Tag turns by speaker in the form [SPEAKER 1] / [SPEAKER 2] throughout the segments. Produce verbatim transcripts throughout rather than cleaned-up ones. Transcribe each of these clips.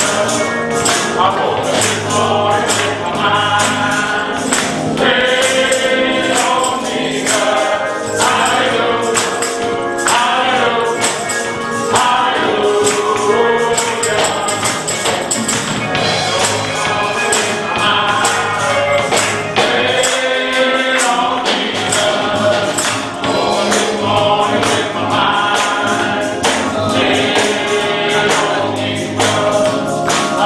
[SPEAKER 1] I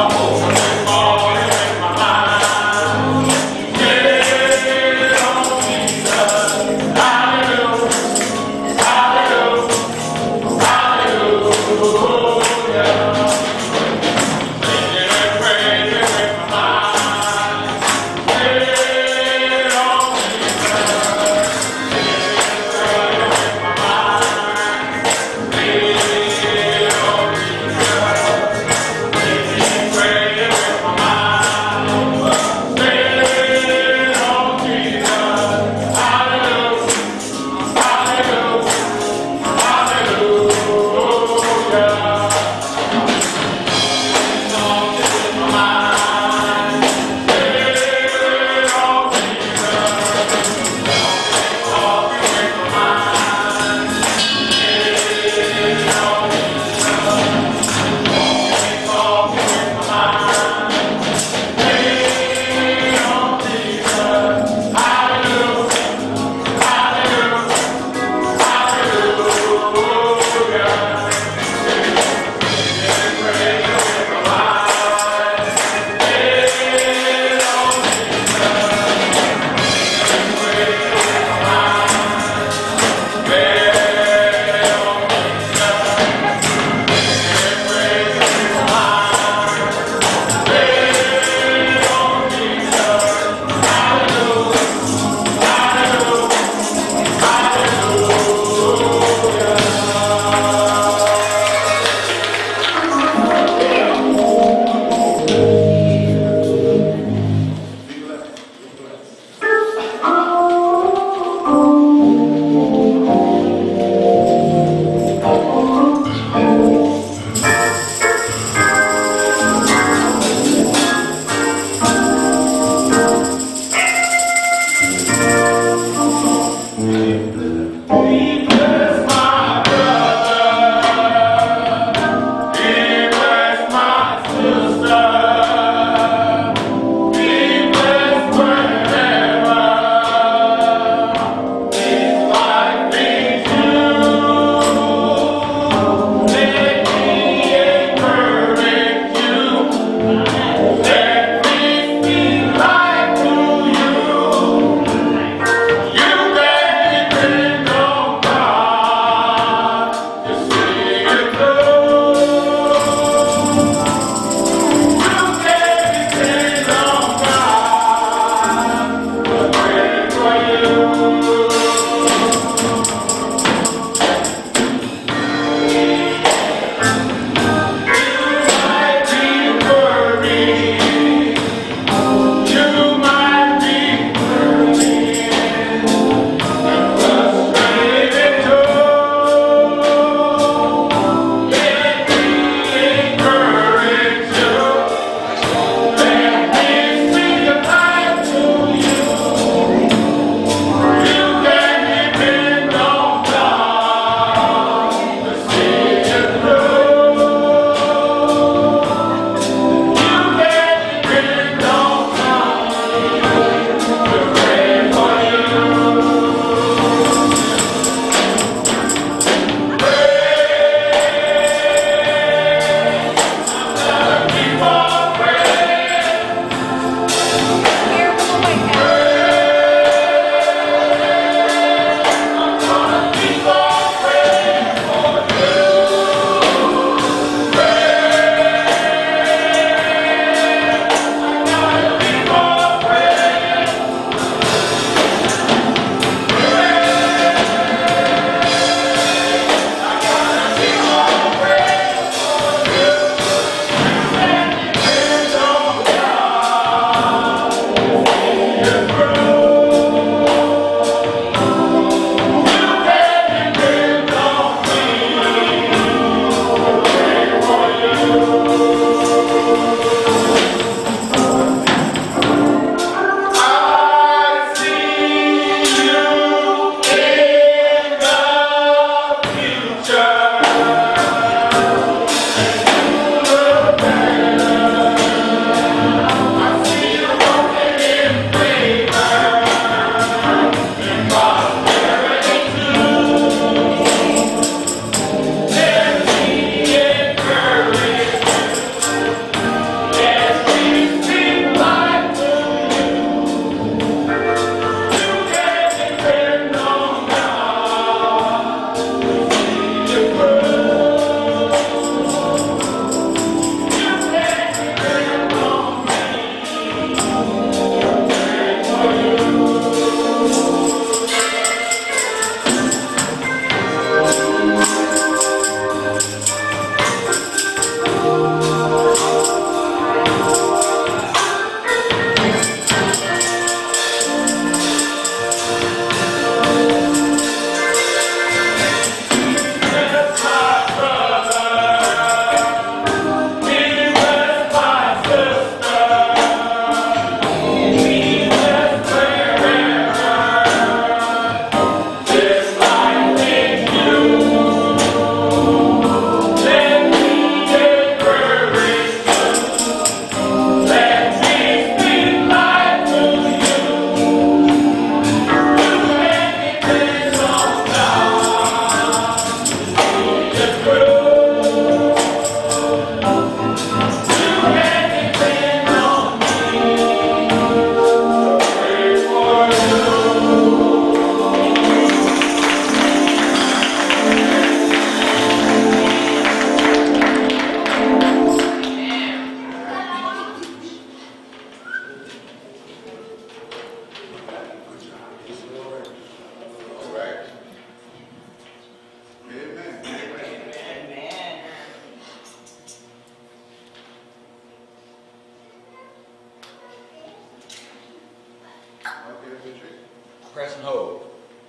[SPEAKER 1] Press and hold.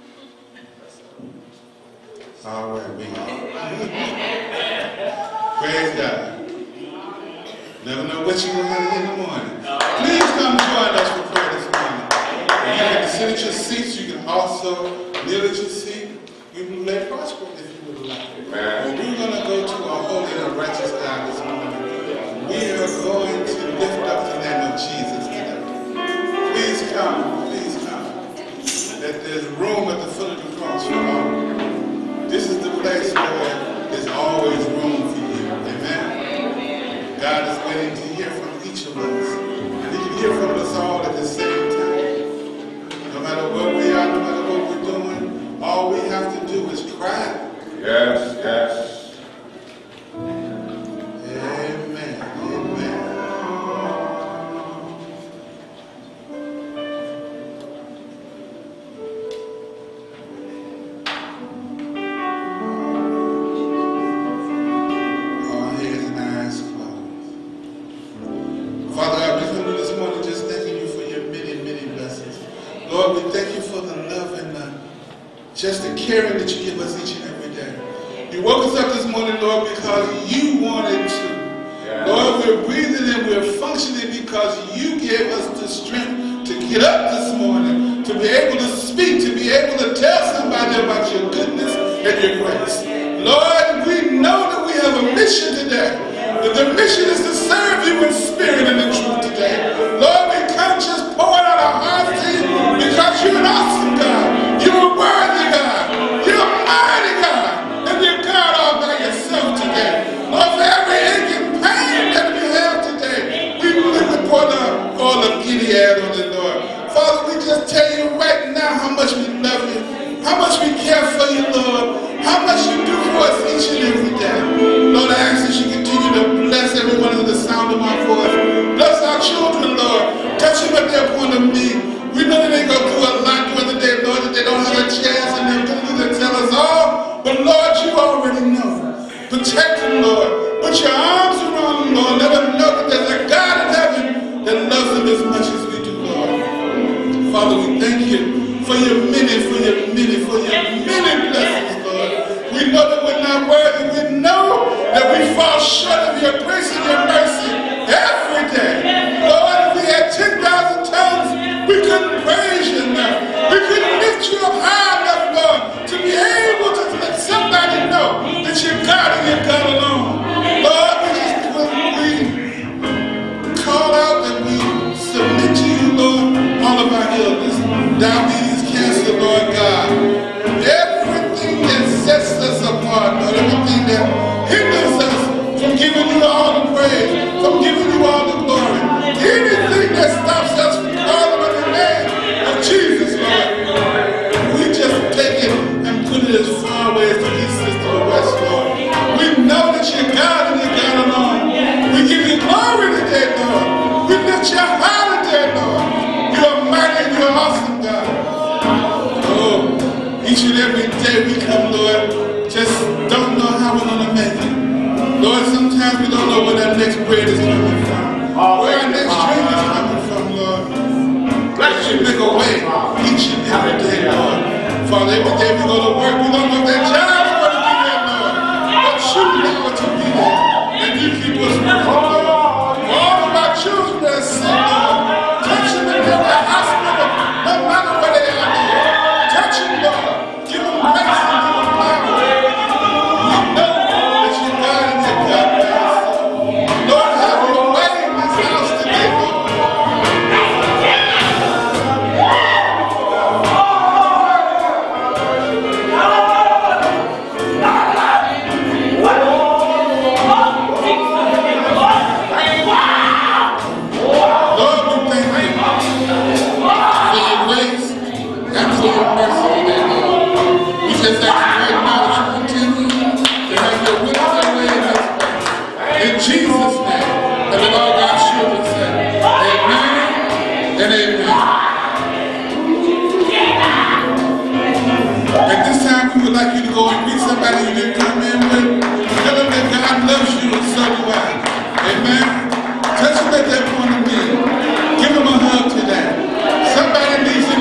[SPEAKER 2] All right, we praise God. Never know what you're going to have in the morning. Please come join us for prayer this morning. And you can sit at your seats. You can also kneel at your seat. You can lay prostrate if you would like. But we're going to go to our holy and righteous God this morning. We are going to lift up the name of Jesus today. Please come. Please come. That there's room at the foot of the cross for all. This is the place where there's always room for you. Amen. God is waiting to hear from each of us. And He can hear from us all at the same time. No matter what we are, no matter what we're doing, all we have to do is cry.
[SPEAKER 3] Yes, yes.
[SPEAKER 2] Amen. Amen. All heads and eyes closed. Father God, we come to this morning just thanking you for your many, many blessings. Lord, we thank you for the love and the, just the caring that you give us each and every day. You woke us up this morning, Lord, because you wanted to. Yeah. Lord, we're breathing and we're functioning because you gave us the strength to get up this morning, to be able to speak, to be able to tell somebody about your goodness and your grace. Lord, we know that we have a mission today. That the mission is to serve you in spirit and in truth today. Lord, we come just pouring out our hearts to you because you're an awesome God. You're a worthy God. You're a mighty God. And you're God all by yourself today. Lord, for every ache and pain that we have today, we believe we pour the oil of Gilead on it, Lord. Father, we just tell you right now how much we love you, how much we care for you, Lord, how much you do for us each and every day. Lord, I ask that you continue to bless everyone under the sound of my voice. Bless our children, Lord. Touch them at their point of need. We know that they go through a lot during the day, Lord, that they don't have a chance and they're going to tell us all. But Lord, you already know. Protect them, Lord. Put your arms around them, Lord. Let them know that there's a God in heaven that loves them as much as we do, Lord. Father, we thank you for your many, for your many, for your many blessings, Lord. We know that we're not worthy. We know that we fall short of your grace and your mercy every day. Lord, if we had ten thousand tongues, we couldn't praise you enough. We couldn't lift you up high enough, Lord, to be able to let somebody know that you're God and you're God alone. Lord, we just we call out and we submit to you, Lord, all of our illness, diabetes, cancer, Lord God. Everything that sets us apart, Lord, everything that hinders us from giving you all the praise, from giving you all the glory. Anything that stops us from calling on the name of Jesus, Lord, we just take it and put it as far away as the east is to the west, Lord. We know that you're God and you're God alone. We give you glory today, Lord. We lift you high today, Lord. You're mighty and you're awesome, God. Oh, each and every day we come, Lord, just don't know how we're going to make it. Lord, sometimes we don't know where that next bread is coming from. Where our next drink is coming from, Lord. Let you make a way each and every day, Lord. Father, every day we go to work, we don't know if that job's going to be there, Lord. But you know what to be there. And you keep us moving, Lord. For all of our children that are sick, Lord, touch them in every hospital, no matter where they are, Lord. Touch them, Lord. Give them grace and give them power. We know that you're God and you're God by yourself. Lord, have your way in this house today, Lord. Just ask right now that you continue to have your will and way in this place. In Jesus' name, and let all God's children say, amen and amen. At this time, we would like you to go and greet somebody you didn't come in with. Tell them that God loves you and so do I. Amen. Touch them at that point of need. Give them a hug today. Somebody needs to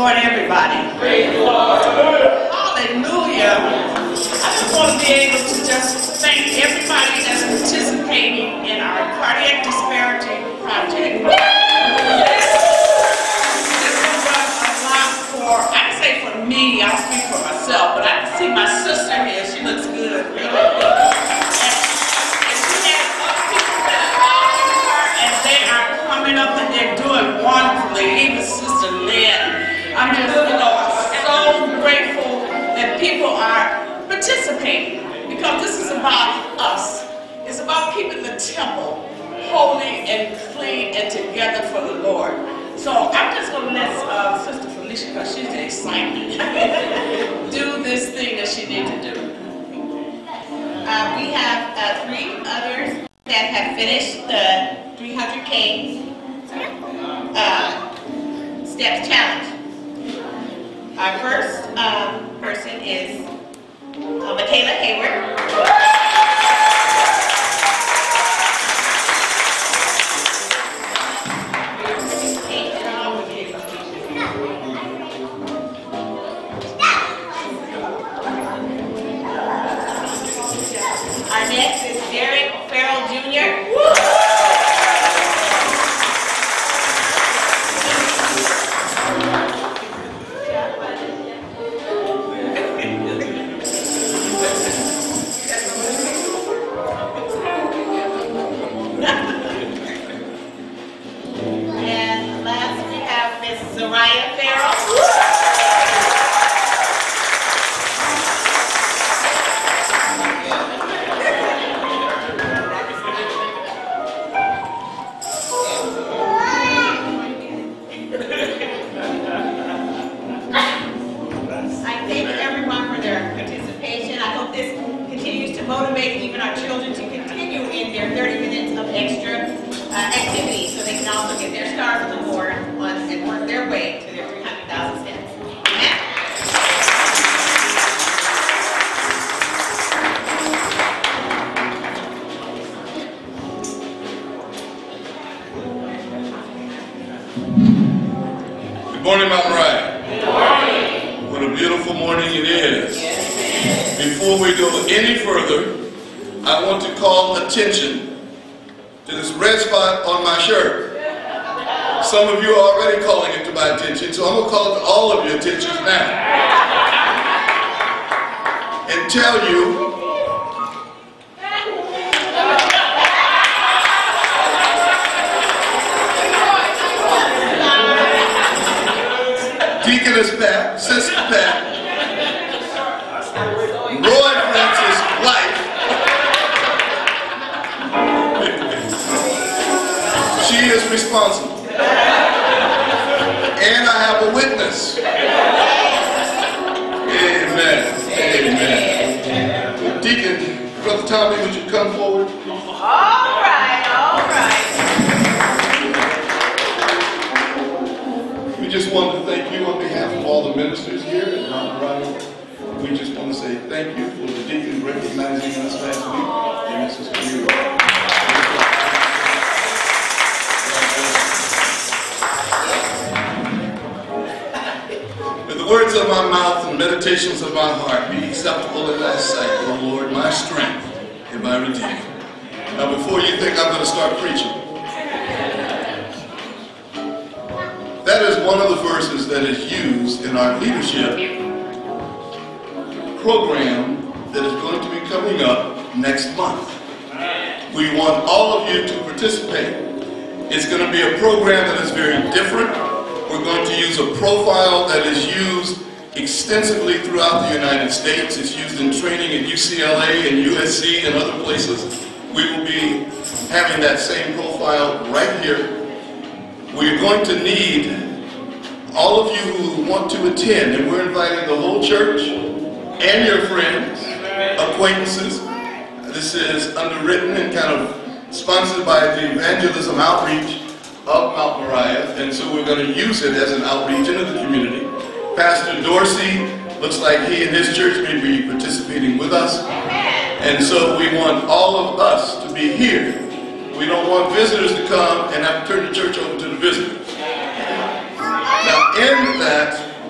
[SPEAKER 1] Lord, everybody.
[SPEAKER 4] Praise the Lord.
[SPEAKER 1] Hallelujah. I just want to be able to just thank everybody that's participating in our cardiac disparity project. This, this has done a lot for, I say for me, I'll speak for myself, but I can see my sister here. She looks good, really. And, and she has other people that are following her, and they are coming up and they're doing wonderfully. Even Sister Lynn. I'm just, you know, so grateful that people are participating, because this is about us. It's about keeping the temple holy and clean and together for the Lord. So I'm just going to let uh, Sister Felicia, because she's excited, do this thing that she needs to do.
[SPEAKER 5] Uh, we have uh, three others that have finished the three hundred K uh, Steps Challenge. Our first um, person is uh, Michaela Hayward. Our next is Derek Farrell Junior And last we have Miss Zariah Farrell. Motivate even our children to continue in their thirty minutes of extra uh, activity, so they can also get their stars on the board on, and work their way to their three hundred thousand steps. Amen?
[SPEAKER 3] Good morning, Mount Moriah. Good morning. What a beautiful morning it is. Yes. Before we go any further, I want to call attention to this red spot on my shirt. Some of you are already calling it to my attention, so I'm going to call it to all of your attention now. And tell you Deaconess Pat, Sister Pat, Roy Francis' wife, she is responsible. And I have a witness. Amen. Amen. Deacon, Brother Tommy, would you come forward?
[SPEAKER 5] All right, all right.
[SPEAKER 3] We just want to thank you on behalf of all the ministers here at Mount Moriah. We just want to say thank you for the deacons recognizing us last week. And this is for you. May the words of my mouth and meditations of my heart be acceptable in thy sight, O Lord, my strength and my redeemer. Now before you think I'm going to start preaching, that is one of the verses that is used in our leadership program that is going to be coming up next month. We want all of you to participate. It's going to be a program that is very different. We're going to use a profile that is used extensively throughout the United States. It's used in training at U C L A and U S C and other places. We will be having that same profile right here. We're going to need all of you who want to attend, and we're inviting the whole church and your friends, acquaintances. This is underwritten and kind of sponsored by the Evangelism Outreach of Mount Moriah, and so we're going to use it as an outreach into the community. Pastor Dorsey looks like he and his church may be participating with us, and so we want all of us to be here. We don't want visitors to come and have to turn the church over to the visitors. Now in that,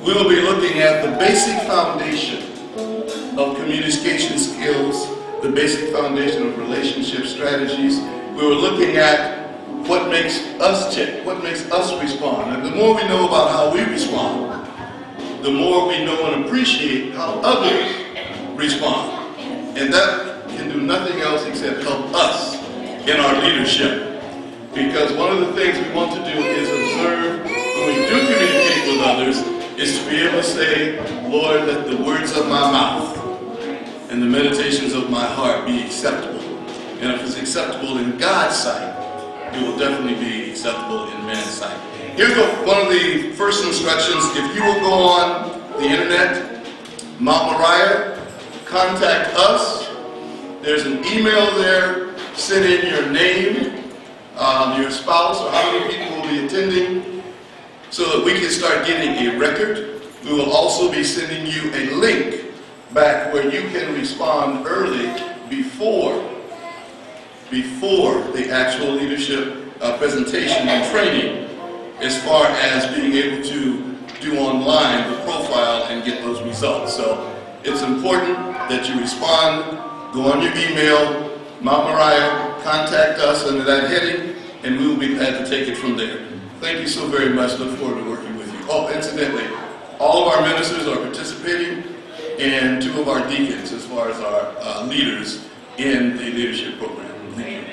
[SPEAKER 3] we will be looking at the basic foundation of communication skills, the basic foundation of relationship strategies. We were looking at what makes us tick, what makes us respond. And the more we know about how we respond, the more we know and appreciate how others respond. And that can do nothing else except help us in our leadership. Because one of the things we want to do is observe when we do communicate with others is to be able to say, Lord, let the words of my mouth and the meditations of my heart be acceptable. And if it's acceptable in God's sight, it will definitely be acceptable in man's sight. Here's the, one of the first instructions. If you will go on the internet, Mount Moriah, contact us. There's an email there. Send in your name, um, your spouse, or how many people will be attending, so that we can start getting a record. We will also be sending you a link back where you can respond early before, before the actual leadership uh, presentation and training, as far as being able to do online the profile and get those results. So it's important that you respond, go on your email, Mount Moriah, contact us under that heading, and we will be glad to take it from there. Thank you so very much. Look forward to working with you. Oh, incidentally, all of our ministers are participating, and two of our deacons as far as our uh, leaders in the leadership program. Thank you.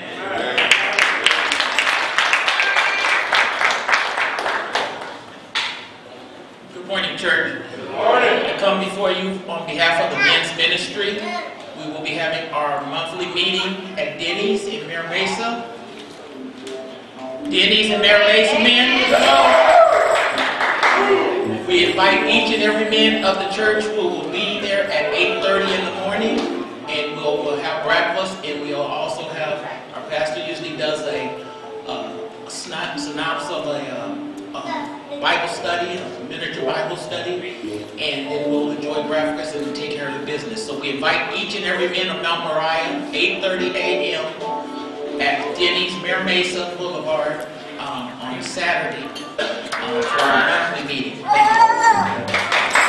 [SPEAKER 4] Good morning, church. Good morning. I come before you on behalf of the men's ministry. We will be having our monthly meeting at Denny's in Mira Mesa. Denny's in Mira Mesa, men. We invite each and every man of the church who will be there at eight thirty in the morning, and we'll, we'll have breakfast, and we'll also have, our pastor usually does a, uh, a synopsis of a uh, uh, Bible study, a miniature Bible study, and then we'll enjoy breakfast and take care of the business. So we invite each and every man of Mount Moriah, eight thirty a m at Denny's Mira Mesa Boulevard um, on Saturday um, for our monthly meeting. Thank you.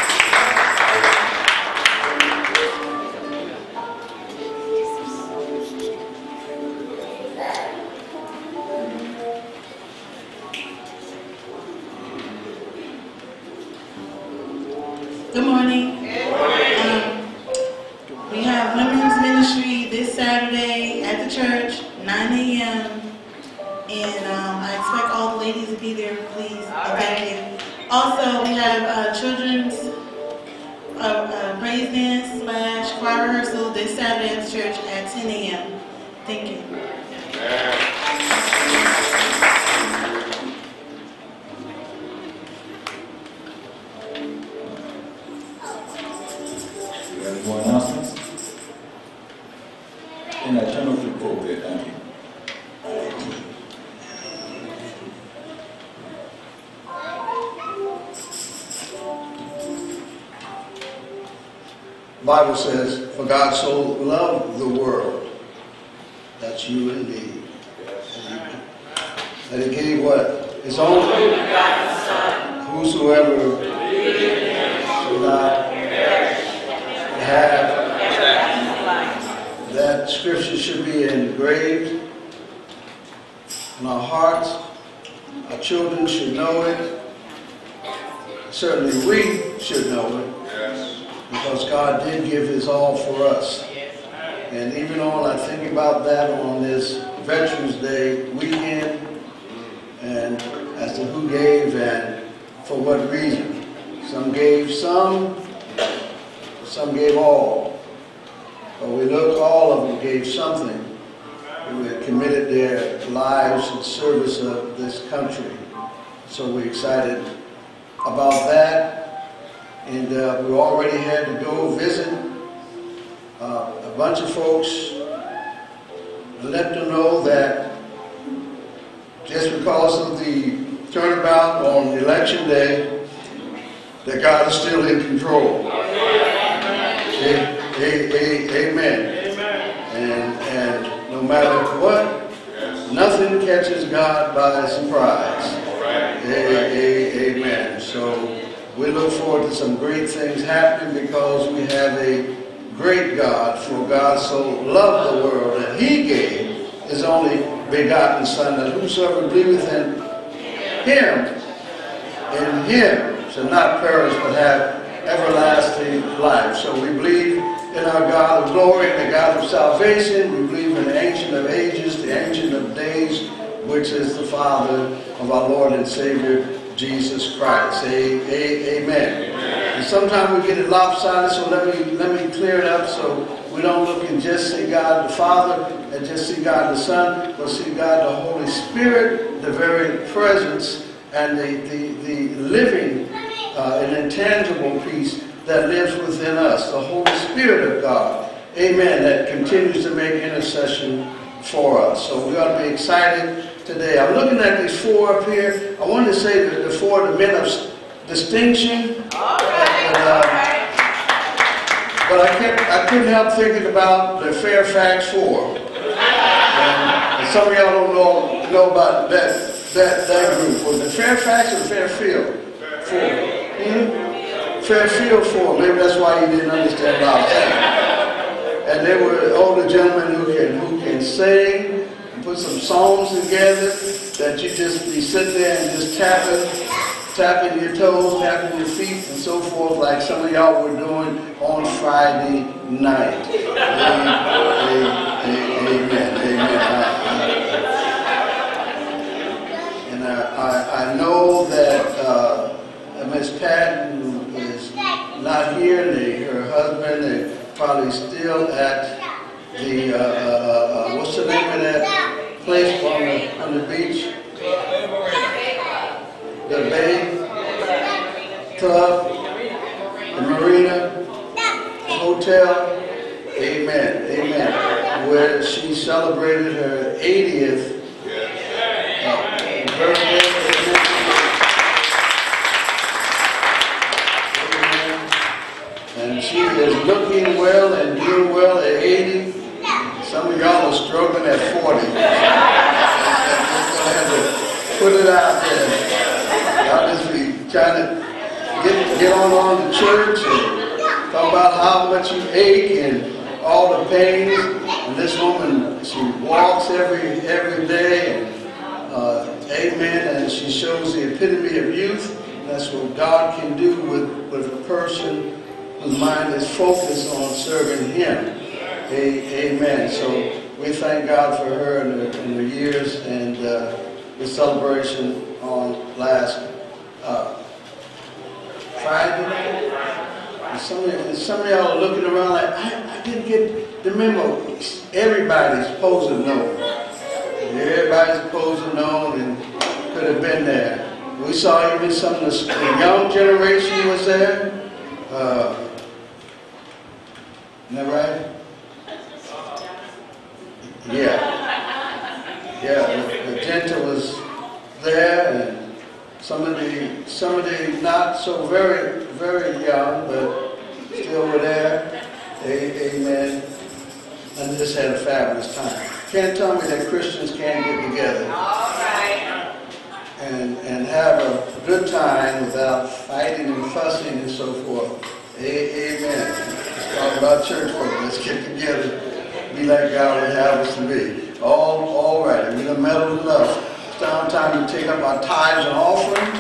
[SPEAKER 6] Good morning. Good morning. Um, we have women's ministry this Saturday at the church, nine a m And um, I expect all the ladies to be there, please. And thank you. Also, we have uh, children's uh, uh, praise dance slash choir rehearsal this Saturday at the church at ten a m Thank you.
[SPEAKER 7] More announcements? And I turn over to the pulpit. Thank you.
[SPEAKER 8] The Bible says, for God so loved the world, that's you and me, that he gave what? His own Son, whosoever should not have. That scripture should be engraved in our hearts. Our children should know it. Certainly we should know it. Because God did give his all for us. And even on, I think about that on this Veterans Day weekend, and as to who gave and for what reason. Some gave some, some gave all. But we look, all of them gave something. They had committed their lives in service of this country. So we're excited about that. And uh, we already had to go visit uh, a bunch of folks and let them know that just because of the turnabout on election day, that God is still in control. A a a amen. And, and no matter what, nothing catches God by surprise. A a amen. So we look forward to some great things happening because we have a great God. For God so loved the world that he gave his only begotten Son, that whosoever believeth in him, in him, shall not perish but have everlasting life. So we believe in our God of glory, the God of salvation. We believe in the Ancient of Ages, the Ancient of Days, which is the Father of our Lord and Savior, Jesus Christ. A, a, amen. And sometimes we get it lopsided, so let me, let me clear it up so we don't look and just see God the Father and just see God the Son, but see God the Holy Spirit, the very presence and the, the, the living uh, and intangible peace that lives within us, the Holy Spirit of God. Amen. That continues to make intercession for us. So we ought to be excited today. I'm looking at these four up here. I wanted to say that the four, the men of distinction.
[SPEAKER 5] All right.
[SPEAKER 8] But, uh, but I, kept, I couldn't help thinking about the Fairfax Four. And, and some of y'all don't know, know about that, that, that group. Was it Fairfax or Fairfield? Four. Hmm? Fairfield Four. Maybe that's why you didn't understand about that. And they were older gentlemen who can, who can sing, put some songs together that you just be sitting there and just tapping, tapping your toes, tapping your feet, and so forth, like some of y'all were doing on Friday night. Amen. Amen. Amen. And I, I, I know that uh, Miss Patton, who is not here, they, her husband, they're probably still at the, uh, uh, uh, what's the name of that place on the, on the beach? The Bay Club, the Marina Hotel. Amen, amen. Where she celebrated her eightieth uh, birthday. Amen. And she is looking well and doing well at eighty. Some of y'all are struggling at forty. I'm just going to have to put it out there. Y'all just be trying to get, get on on to church and talk about how much you ache and all the pains. And this woman, she walks every every day. And, uh, amen. And she shows the epitome of youth. That's what God can do with, with a person whose mind is focused on serving Him. A, amen. So we thank God for her in the, in the years and uh, the celebration on last uh, Friday night. And some of, some of y'all are looking around like, I, I didn't get the memo. Everybody's supposed to know. Everybody's supposed to know and could have been there. We saw even some of the, the young generation was there. Uh, isn't that right? Yeah. Yeah, the, the Genta was there, and some of the some of the not so very, very young, but still were there. A, amen. And just had a fabulous time. Can't tell me that Christians can't get together.
[SPEAKER 5] All right.
[SPEAKER 8] And, and have a good time without fighting and fussing and so forth. A, amen. Let's talk about church folk. Let's get together. Be like God would have us to be. All, all right. We done meddled enough. It's now time to take up our tithes and offerings.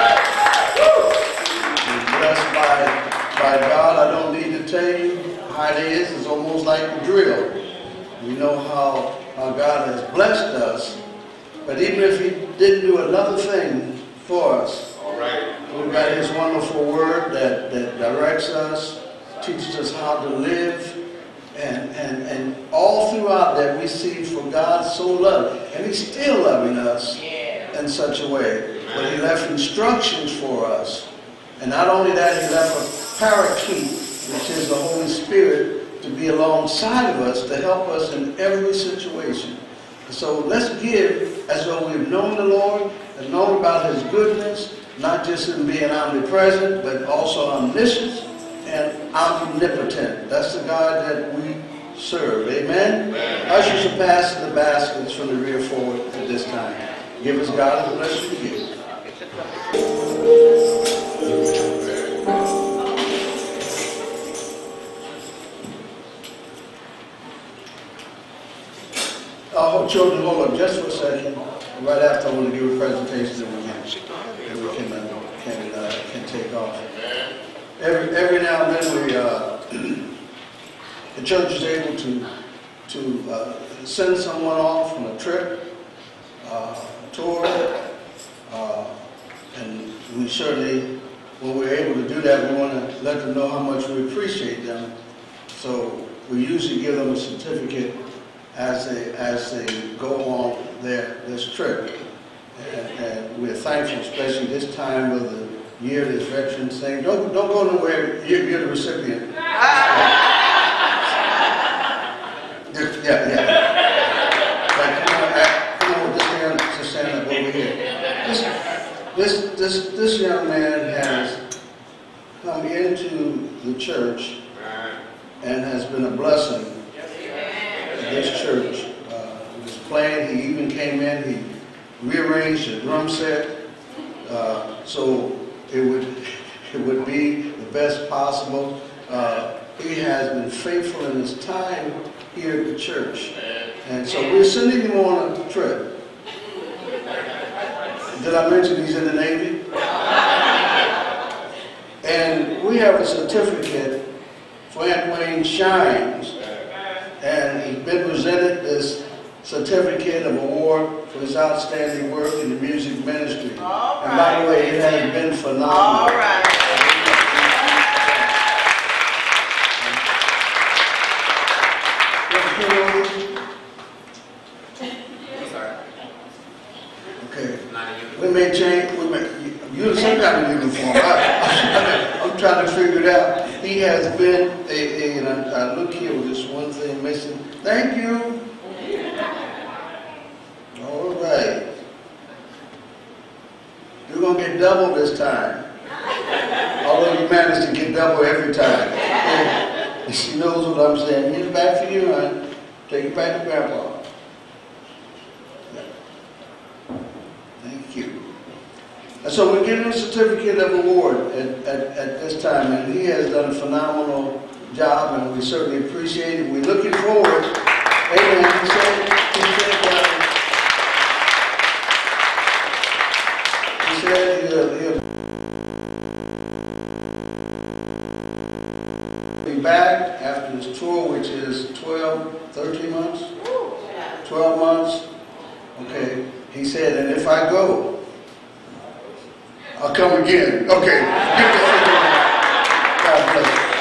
[SPEAKER 8] We're blessed by, by God. I don't need to tell you how it is. It's almost like a drill. We know how, how God has blessed us. But even if He didn't do another thing for us, all right, we've got His wonderful word that, that directs us, teaches us how to live, and, and, and all throughout that we see for God so loving, and He's still loving us in such a way. But He left instructions for us. And not only that, He left a paraclete, which is the Holy Spirit, to be alongside of us to help us in every situation. So let's give as though we've known the Lord and known about His goodness, not just in being omnipresent, but also omniscient and omnipotent. That's the God that we serve. Amen? Amen. Ushers will pass the baskets from the rear forward at this time. Give us God the blessing to give. right after I want to give a presentation that we can, that we can, uh, can, uh, can take off. Every, every now and then we, uh, the church is able to, to uh, send someone off on a trip, uh, a tour, uh, and we certainly, when we're able to do that, we want to let them know how much we appreciate them. So we usually give them a certificate as they, as they go on their, this trip. And, and we're thankful, especially this time of the year, this veterans thing. Don't, don't go nowhere, you're, you're the recipient. Just, yeah, yeah. Like, come on, uh, come on, just stand, just stand up over here. This, this, this, this young man has come into the church and has been a blessing to this church. Uh, he was playing, he even came in, he rearranged the drum set, uh, so it would, it would be the best possible. Uh, he has been faithful in his time here at the church. And so we're sending him on a trip. Did I mention he's in the Navy? And we have a certificate for Aunt Wayne Shines. And he's been presented this certificate of award for his outstanding work in the music ministry. All right. And by the way, it has been phenomenal. All right. Okay. We may change. We may. You're some kind of uniform. I, I'm trying to figure it out. He has been a. a and I, I look here with this one thing missing. Thank you. All right. You're gonna get double this time. Although you managed to get double every time. And she knows what I'm saying. Get it back for you, hon. Take it back to Grandpa. Thank you. And so we're giving him a certificate of award at, at, at this time, and he has done a phenomenal job, and we certainly appreciate it. We're looking forward. Amen. He said, he said, uh, he said he'll, he'll be back after this tour, which is twelve, thirteen months? twelve months. Okay. He said, and if I go, I'll come again. Okay. God bless you.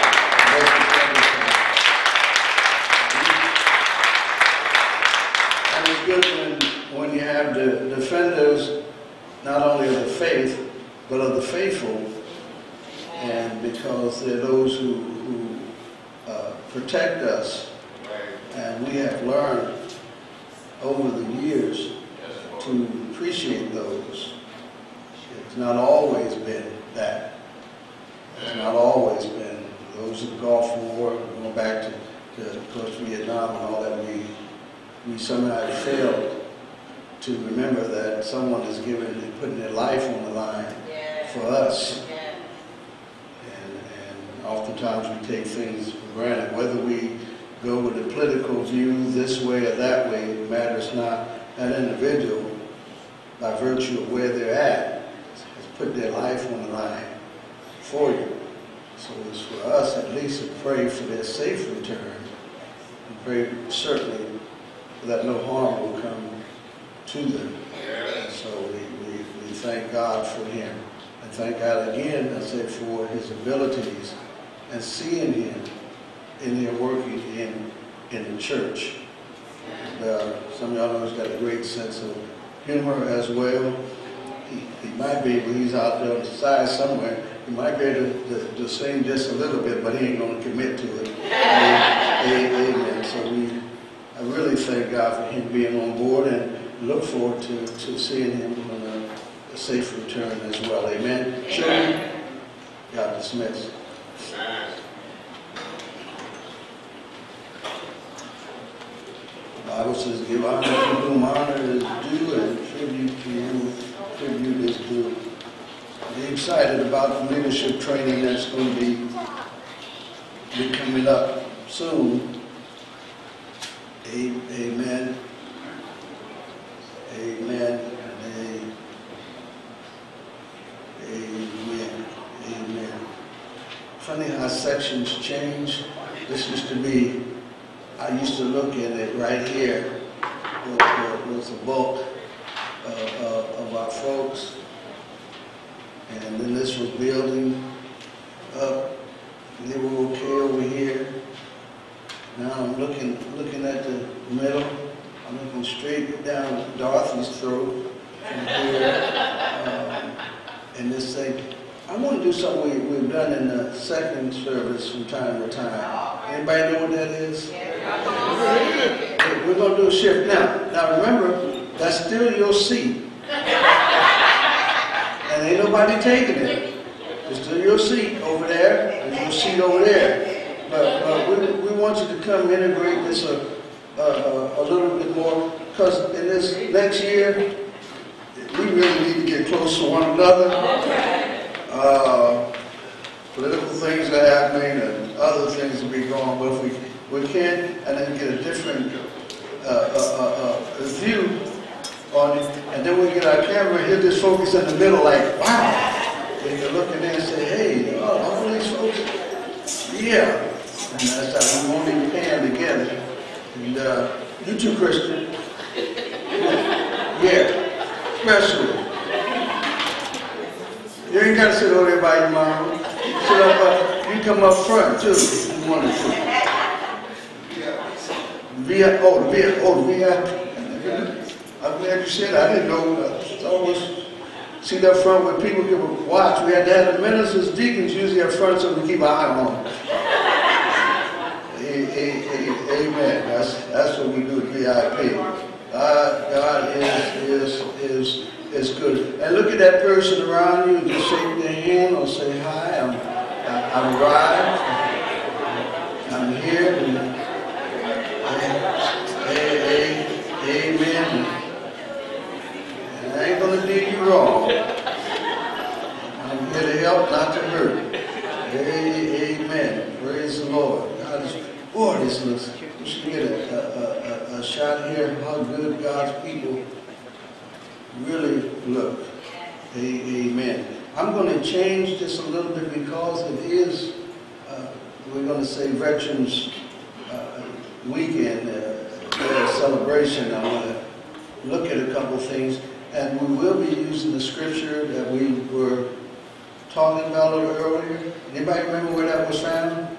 [SPEAKER 8] And it's good when, when you have the defenders, not only of the faith, but of the faithful, and because they're those who, who uh, protect us, and we have learned over the years to appreciate those. It's not always been that. It's not always been those of the Gulf War, going back to, to of course, Vietnam and all that. We, we somehow failed to remember that someone is giving, putting their life on the line for us. And, and oftentimes we take things for granted. Whether we go with a political view this way or that way, it matters not. That individual, by virtue of where they're at, has put their life on the line for you. So it's for us at least to pray for their safe return, and pray certainly that no harm will come to them. And so we, we, we thank God for him. And thank God again, I said, for his abilities and seeing him in there working in, in the church. And, uh, some of y'all know he's got a great sense of humor as well. He, he might be, when he's out there on the side somewhere, he might be able to, to, to sing just a little bit, but he ain't going to commit to it. Amen. So we, I really thank God for him being on board, and look forward to, to seeing him on a, a safe return as well. Amen. Children, God dismiss. The Bible says, give honor to whom honor is due, and tribute to whom tribute is due. I'm excited about the leadership training that's going to be, be coming up soon. Amen. Amen. funny how sections change. This used to be, I used to look at it right here, was, was the bulk uh, uh, of our folks. And then this was building up. They were okay over here. Now I'm looking looking at the middle. I'm looking straight down Dorothy's throat from here. Um, and this thing. I want to do something we, we've done in the second service from time to time. Anybody know what that is? Yeah. We're going to do a shift. Now, now remember, that's still your seat. And ain't nobody taking it. It's still your seat over there, and your seat over there. But, but we, we want you to come integrate this a, a, a, a little bit more, because in this next year, we really need to get close to one another. Uh, political things are happening and other things will be going on, but if we, we can, and then get a different uh, uh, uh, view on it, and then we get our camera and hit this focus in the middle like, wow. And you're looking there and say, hey, oh, all these folks, yeah. And that's how we won't even pan together. And uh, you too, Christian. Yeah, especially. You ain't got to sit over there by your mama. Sit up, uh, you come up front too if you wanted to. V I P, oh, the V I P, oh, the V I P. I'm glad you said that. I didn't know. Uh, it's always sit up front where people can watch. We had to have the ministers, deacons usually up front so we keep our eye on them. Amen. That's that's what we do at V I P. Uh, God is is is. It's good. And look at that person around you and just shake their hand or say, hi, I'm, I'm arrived. I'm here. And, hey, hey, amen. And I ain't going to do you wrong. I'm here to help, not to hurt. Hey, amen. Praise the Lord. God is, boy, this looks, we should get a, a, a, a shot here of how good God's people really look. Amen. I'm going to change this a little bit because it is, uh, we're going to say Veterans uh, Weekend, uh, celebration. I want to look at a couple things, and we will be using the scripture that we were talking about a little earlier. Anybody remember where that was found?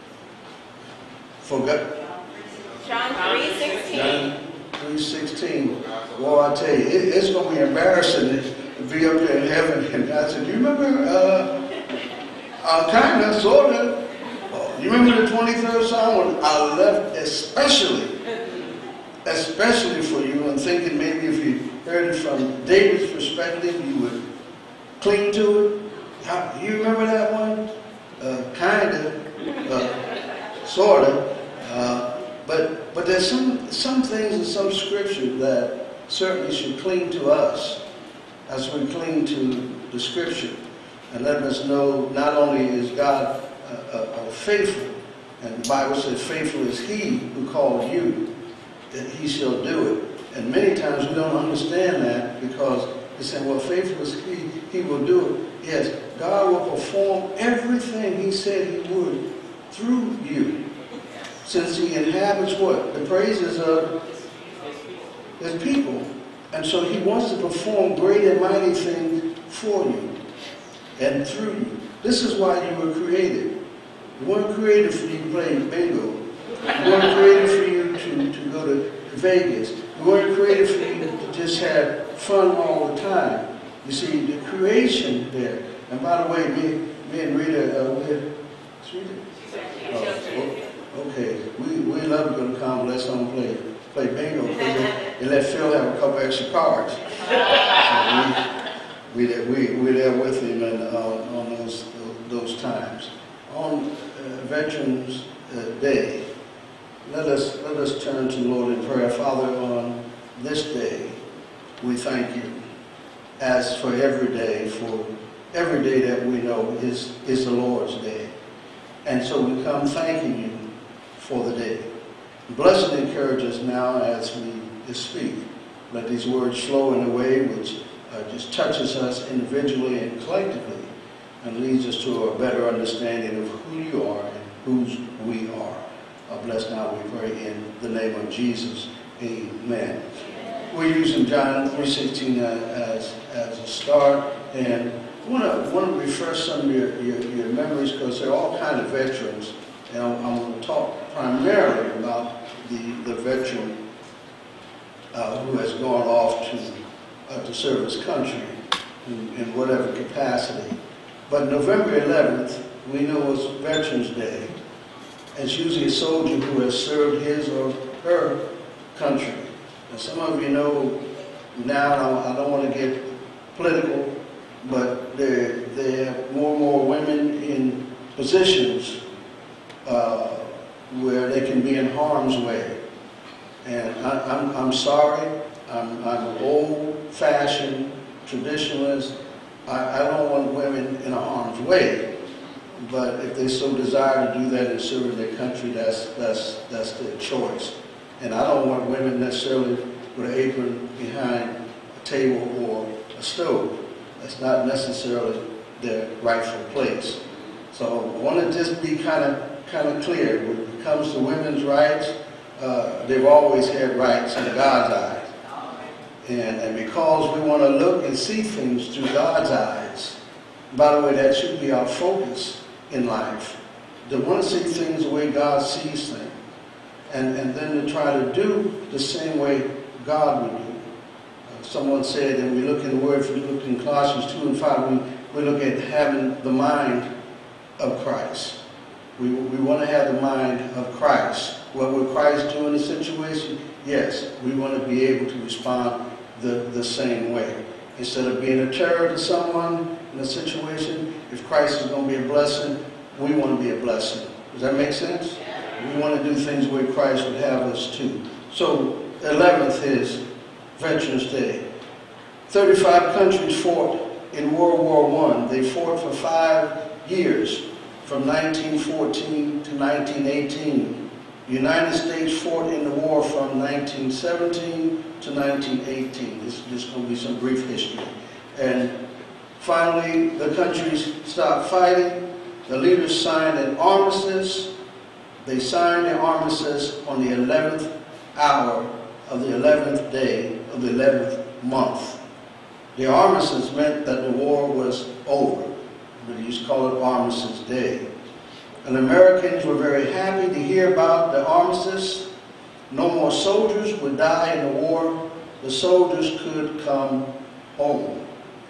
[SPEAKER 8] Forgot.
[SPEAKER 5] John three sixteen.
[SPEAKER 8] three sixteen. Well, I tell you, it, it's going to be embarrassing to be up there in heaven. And I said, you remember, uh, uh, kind of, sort of, uh, you remember the twenty-third Psalm when I left especially, especially for you, and thinking maybe if you heard it from David's perspective, you would cling to it. How, you remember that one? Uh, kind of, uh, sort of. Uh, But but there's some some things in some scripture that certainly should cling to us as we cling to the scripture and let us know not only is God uh, uh, faithful, and the Bible says faithful is He who called you, that He shall do it. And many times we don't understand that because they say, well, faithful is He, He will do it. Yes, God will perform everything He said He would through you. Since He inhabits what? The praises of His people. And so He wants to perform great and mighty things for you and through you. This is why you were created. You weren't created for you to play bingo. You weren't created for you to, to go to Vegas. You weren't created for you to just have fun all the time. You see, the creation there. And by the way, me, me and Rita, uh, we're, Rita? Oh, okay, we, we love to go to convalescence and play, play bingo because they, they let Phil have a couple extra cards. So we, we, we, we're there with him and, uh, on those, those times. On uh, Veterans uh, Day, let us, let us turn to the Lord in prayer. Father, on this day, we thank you, as for every day, for every day that we know is, is the Lord's day. And so we come thanking you for the day. Bless and encourage us now as we speak. Let these words flow in a way which uh, just touches us individually and collectively. and leads us to a better understanding of who you are and whose we are. Uh, bless now, we pray in the name of Jesus. Amen. We're using John three sixteen as, as a start, and I want to want to refresh some of your, your, your memories, because there are all kinds of veterans, and I'm, I'm going to talk primarily about the, the veteran uh, who has gone off to, uh, to serve his country in, in whatever capacity. But November eleventh, we know is Veterans Day. It's usually a soldier who has served his or her country. And some of you know now, I don't want to get political, but there, there are more and more women in positions uh, where they can be in harm's way. And I, I'm, I'm sorry, I'm, I'm an old-fashioned traditionalist. I, I don't want women in harm's way, but if they so desire to do that and serve their country, that's, that's, that's their choice. And I don't want women necessarily with an apron behind a table or a stove. That's not necessarily their rightful place. So I want to just be kind of kind of clear. When it comes to women's rights, uh, they've always had rights in God's eyes. And, and because we want to look and see things through God's eyes, by the way, that should be our focus in life. To want to see things the way God sees things. And, and then to try to do the same way God would do. Uh, someone said, and we look in the Word, if we look in Colossians two and five, we, we look at having the mind of Christ. We, we want to have the mind of Christ. What would Christ do in a situation? Yes, we want to be able to respond the, the same way. Instead of being a terror to someone in a situation, if Christ is going to be a blessing, we want to be a blessing. Does that make sense? We want to do things the way Christ would have us to. So, the eleventh is Veterans Day. thirty-five countries fought in World War One. They fought for five years, from nineteen fourteen to nineteen eighteen. The United States fought in the war from nineteen seventeen to nineteen eighteen. This is just going to be some brief history. And finally, the countries stopped fighting. The leaders signed an armistice. They signed the armistice on the eleventh hour of the eleventh day of the eleventh month. The armistice meant that the war was over. We used to call it Armistice Day. And Americans were very happy to hear about the armistice. No more soldiers would die in the war. The soldiers could come home.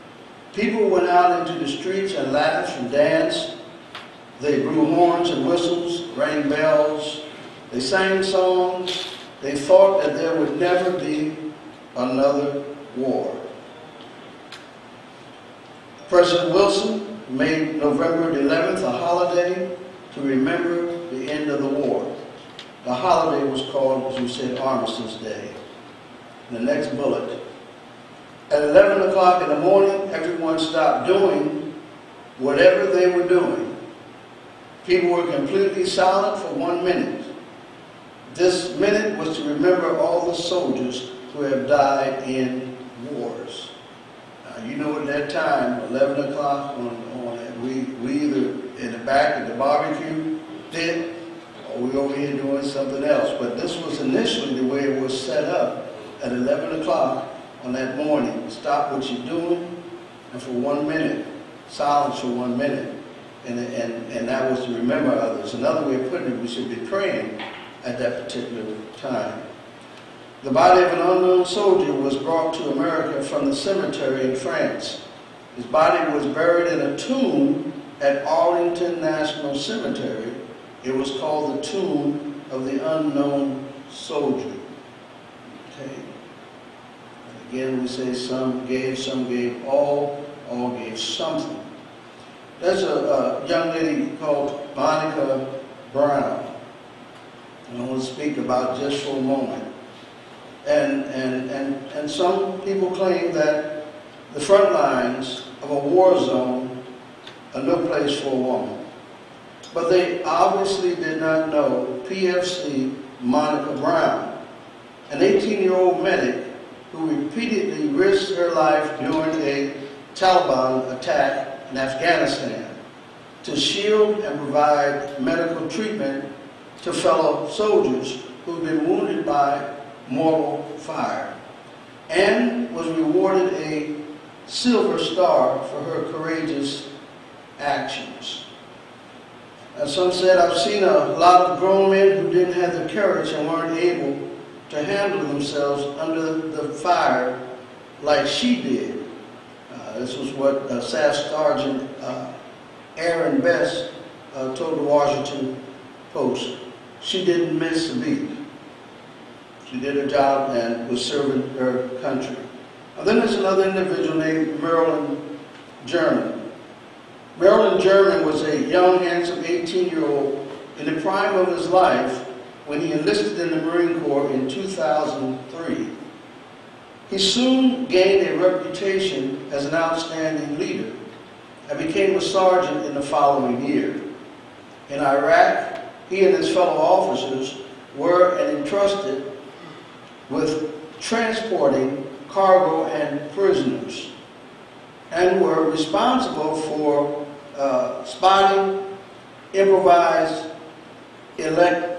[SPEAKER 8] People went out into the streets and laughed and danced. They blew horns and whistles, rang bells. They sang songs. They thought that there would never be another war. President Wilson made November the eleventh a holiday to remember the end of the war. The holiday was called, as we said, Armistice Day. The next bullet. At eleven o'clock in the morning, everyone stopped doing whatever they were doing. People were completely silent for one minute. This minute was to remember all the soldiers who have died in wars. Now, you know at that time, eleven o'clock, on, on, we, we either in the back at the barbecue pit, or we over here doing something else. But this was initially the way it was set up. At eleven o'clock on that morning, stop what you're doing, and for one minute, silence for one minute. And, and, and that was to remember others. Another way of putting it, we should be praying at that particular time. The body of an unknown soldier was brought to America from the cemetery in France. His body was buried in a tomb at Arlington National Cemetery. It was called the Tomb of the Unknown Soldier. Okay. And again, we say some gave, some gave all, all gave something. There's a, a young lady called Monica Brown, and I want to speak about just for a moment. And, and, and, and some people claim that the front lines of a war zone are no place for a woman. But they obviously did not know P F C Monica Brown, an eighteen-year-old medic who repeatedly risked her life during a Taliban attack in Afghanistan to shield and provide medical treatment to fellow soldiers who've been wounded by mortal fire, and was rewarded a Silver Star for her courageous actions. As some said, I've seen a lot of grown men who didn't have the courage and weren't able to handle themselves under the fire like she did. Uh, this was what uh, Staff Sergeant uh, Aaron Best uh, told the Washington Post. She didn't miss a beat. She did her job and was serving her country. And then there's another individual named Marilyn German. Marilyn German was a young, handsome eighteen-year-old in the prime of his life when he enlisted in the Marine Corps in two thousand three. He soon gained a reputation as an outstanding leader and became a sergeant in the following year. In Iraq, he and his fellow officers were entrusted with transporting cargo and prisoners, and were responsible for uh, spotting improvised elect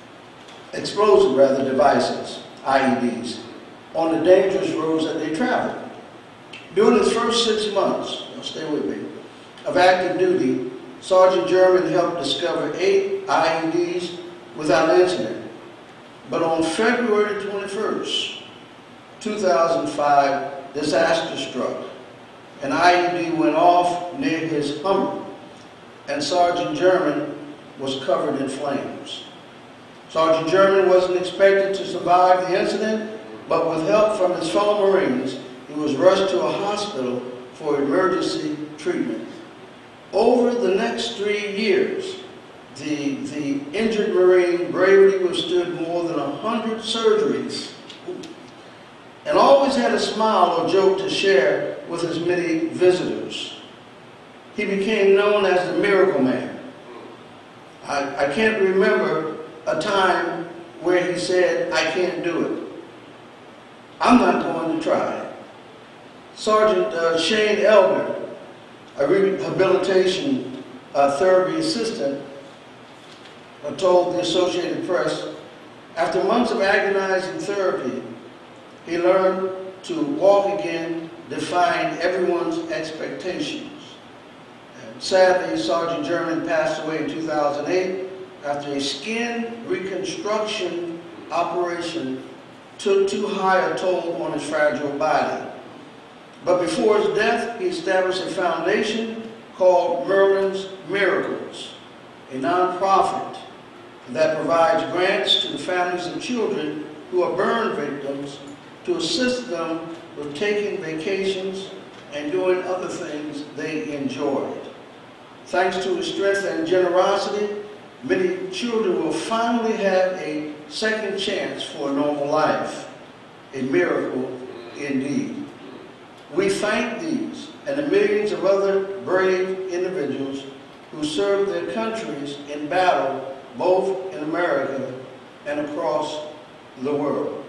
[SPEAKER 8] explosive rather devices, I E Ds, on the dangerous roads that they traveled. During his first six months, now stay with me, of active duty, Sergeant German helped discover eight I E Ds without incident. But on February twenty-first, two thousand five, disaster struck. An I E D went off near his Hummer, and Sergeant German was covered in flames. Sergeant German wasn't expected to survive the incident, but with help from his fellow Marines, he was rushed to a hospital for emergency treatment. Over the next three years, the, the injured Marine bravely withstood more than a hundred surgeries and always had a smile or joke to share with his many visitors. He became known as the Miracle Man. I, I can't remember a time where he said, I can't do it. I'm not going to try. Sergeant uh, Shane Elder, a rehabilitation uh, therapy assistant, uh, told the Associated Press, after months of agonizing therapy, he learned to walk again, defying everyone's expectations. And sadly, Sergeant German passed away in two thousand eight after a skin reconstruction operation took too high a toll on his fragile body. But before his death, he established a foundation called Merlin's Miracles, a nonprofit that provides grants to the families of children who are burn victims to assist them with taking vacations and doing other things they enjoyed. Thanks to his strength and generosity, many children will finally have a second chance for a normal life, a miracle indeed. We thank these and the millions of other brave individuals who serve their countries in battle, both in America and across the world.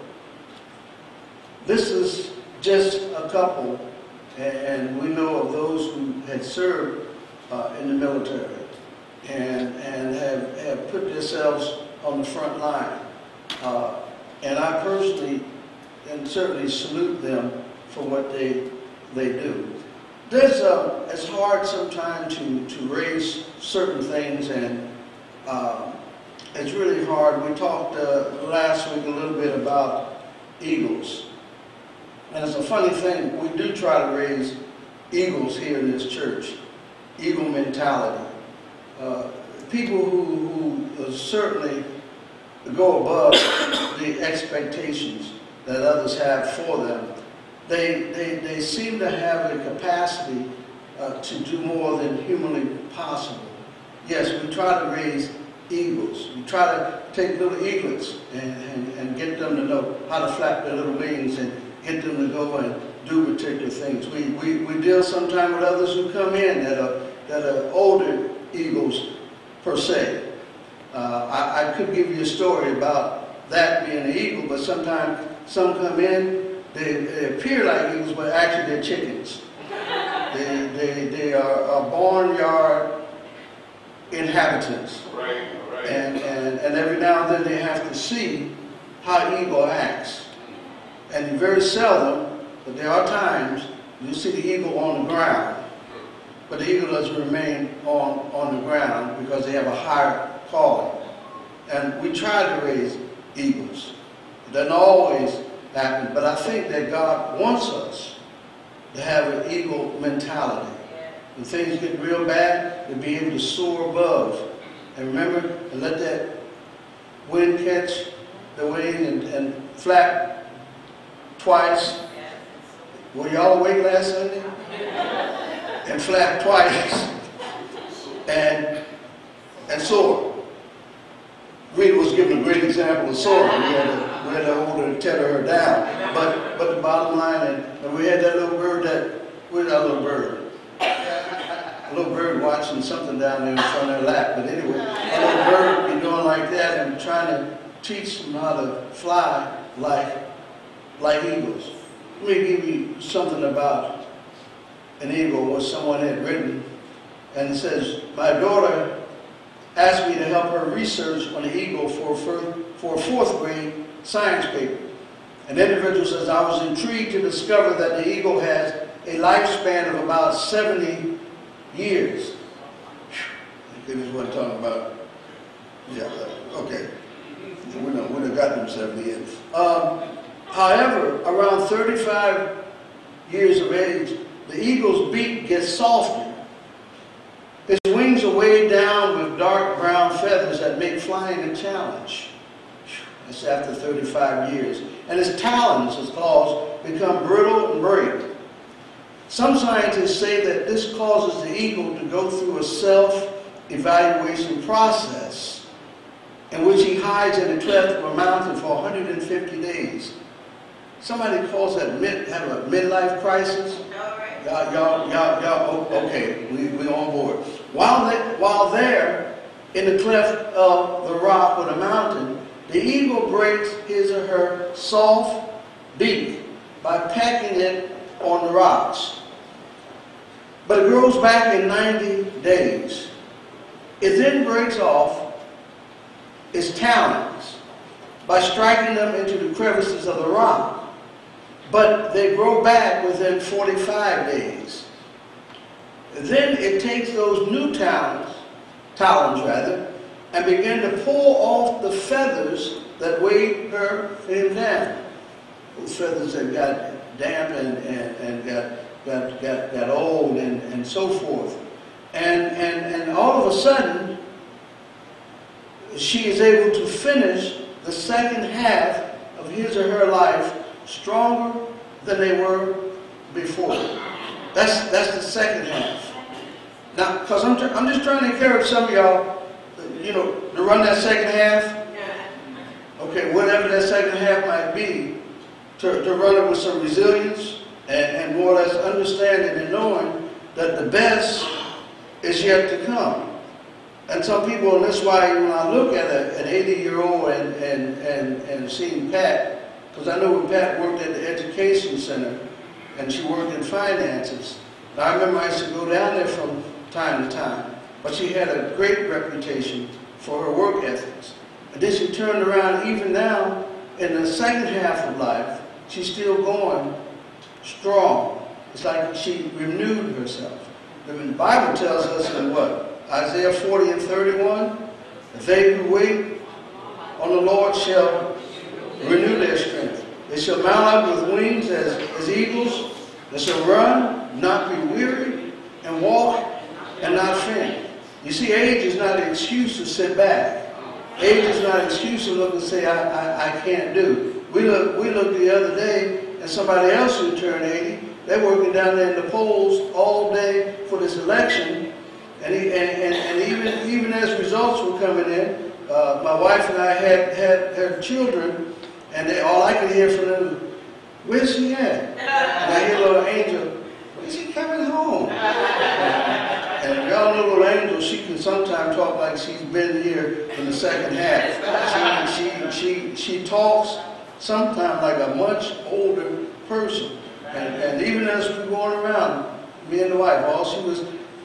[SPEAKER 8] This is just a couple, and we know of those who had served uh, in the military and, and have, have put themselves on the front line. Uh, and I personally and certainly salute them for what they, they do. There's a, it's hard sometimes to, to raise certain things, and uh, it's really hard. We talked uh, last week a little bit about eagles. And it's a funny thing, we do try to raise eagles here in this church, eagle mentality. Uh, people who, who certainly go above the expectations that others have for them. They, they, they seem to have the capacity uh, to do more than humanly possible. Yes, we try to raise eagles. We try to take little eaglets and, and, and get them to know how to flap their little wings and get them to go and do particular things. We, we, we deal sometimes with others who come in that are, that are older eagles per se. Uh, I, I could give you a story about that being an eagle, but sometimes some come in, they, they appear like eagles, but actually they're chickens. They, they, they are, are barnyard inhabitants.
[SPEAKER 3] Right, right.
[SPEAKER 8] And, and, and every now and then they have to see how eagle acts. And very seldom, but there are times, you see the eagle on the ground. But the eagle doesn't remain on, on the ground because they have a higher calling. And we try to raise eagles. It doesn't always happen, but I think that God wants us to have an eagle mentality. When things get real bad, to be able to soar above. And remember, and let that wind catch the wing and, and flap twice. Were y'all awake last Sunday? And flap twice. And, and soar. Rita was giving a great example of soaring. We had to, we had to hold her and tether her down. But, but the bottom line, and, and we had that little bird that, where's that little bird? A little bird watching something down there in front of her lap. But anyway, a little bird be doing like that and trying to teach them how to fly like, like eagles. Let me give you something about an eagle, what someone had written. And it says, my daughter asked me to help her research on the eagle for, for a fourth grade science paper. An individual says, I was intrigued to discover that the eagle has a lifespan of about seventy years. This is what I'm talking about. Yeah, okay. We don't, we don't got them seventy years. Um, however, around thirty-five years of age, the eagle's beak gets softer. Its wings are weighed down with dark brown feathers that make flying a challenge. That's after thirty-five years. And its talons, its claws, become brittle and break. Some scientists say that this causes the eagle to go through a self-evaluation process in which he hides in the cleft of a mountain for one hundred fifty days. Somebody calls that mid, have a midlife crisis. Y'all, y'all, y'all, y'all, okay, we, we're on board. While, they, while there, in the cleft of the rock or the mountain, the eagle breaks his or her soft beak by pecking it on the rocks. But it grows back in ninety days. It then breaks off its talons by striking them into the crevices of the rock. But they grow back within forty-five days. Then it takes those new talons, talons rather, and begin to pull off the feathers that weighed her him down. Those feathers that got damp and, and, and got, got, got, got old and, and so forth. And, and, and all of a sudden, she is able to finish the second half of his or her life stronger than they were before. That's, that's the second half. Now, because I'm, I'm just trying to encourage some of y'all, you know, to run that second half. Okay, whatever that second half might be, to, to run it with some resilience and, and more or less understanding and knowing that the best is yet to come. And some people, and that's why when I look at a, an eighty-year-old and, and, and, and seeing Pat, because I know when Pat worked at the education center and she worked in finances, I remember I used to go down there from time to time, but she had a great reputation for her work ethics. And then she turned around, even now, in the second half of life, she's still going strong. It's like she renewed herself. The Bible tells us in what? Isaiah forty and thirty-one, they who wait on the Lord shall renew their strength. They shall mount up with wings as, as eagles. They shall run, not be weary, and walk, and not faint. You see, age is not an excuse to sit back. Age is not an excuse to look and say, I, I, I can't do. We look, we looked the other day at somebody else who turned eighty. They're working down there in the polls all day for this election. And, he, and, and, and even, even as results were coming in, uh, my wife and I had, had, had children, and they, all I could hear from them, where's she at? And I hear little Angel, when's she coming home? And y'all know little Angel, she can sometimes talk like she's been here in the second half. She, she, she, she talks sometimes like a much older person. And, and even as we're going around, me and the wife, all she was,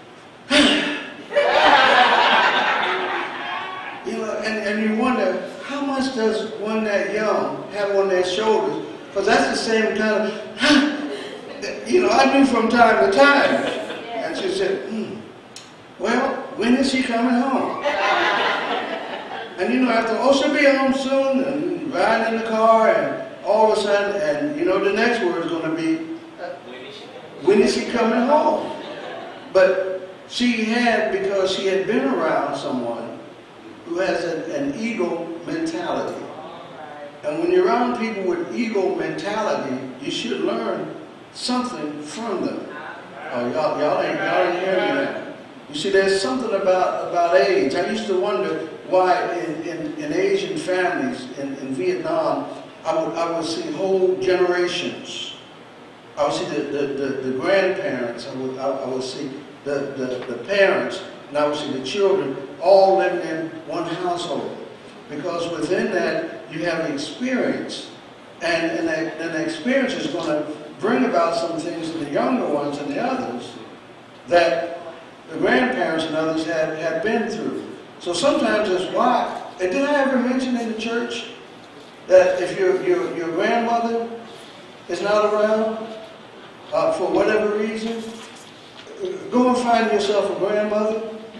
[SPEAKER 8] you know, and, and you wonder, how much does one that young have on their shoulders? Because that's the same kind of, you know, I do from time to time. And she said, hmm, well, when is she coming home? And you know, after, oh, she'll be home soon, and riding in the car, and all of a sudden, and you know, the next word is going to be, when is she coming home? But she had, because she had been around someone who has an, an ego mentality. And when you're around people with ego mentality, you should learn something from them. Oh, y'all, y'all ain't, y'all ain't hearing me now. You see, there's something about, about age. I used to wonder why in, in, in Asian families in, in Vietnam, I would, I would see whole generations. I would see the, the, the, the grandparents, I would, I, I would see the, the, the parents, and I would see the children all living in one household. Because within that, you have experience. And, and, that, and the experience is going to bring about some things in the younger ones and the others that the grandparents and others have, have been through. So sometimes that's why, and did I ever mention in the church that if your, your, your grandmother is not around, uh, for whatever reason, go and find yourself a grandmother.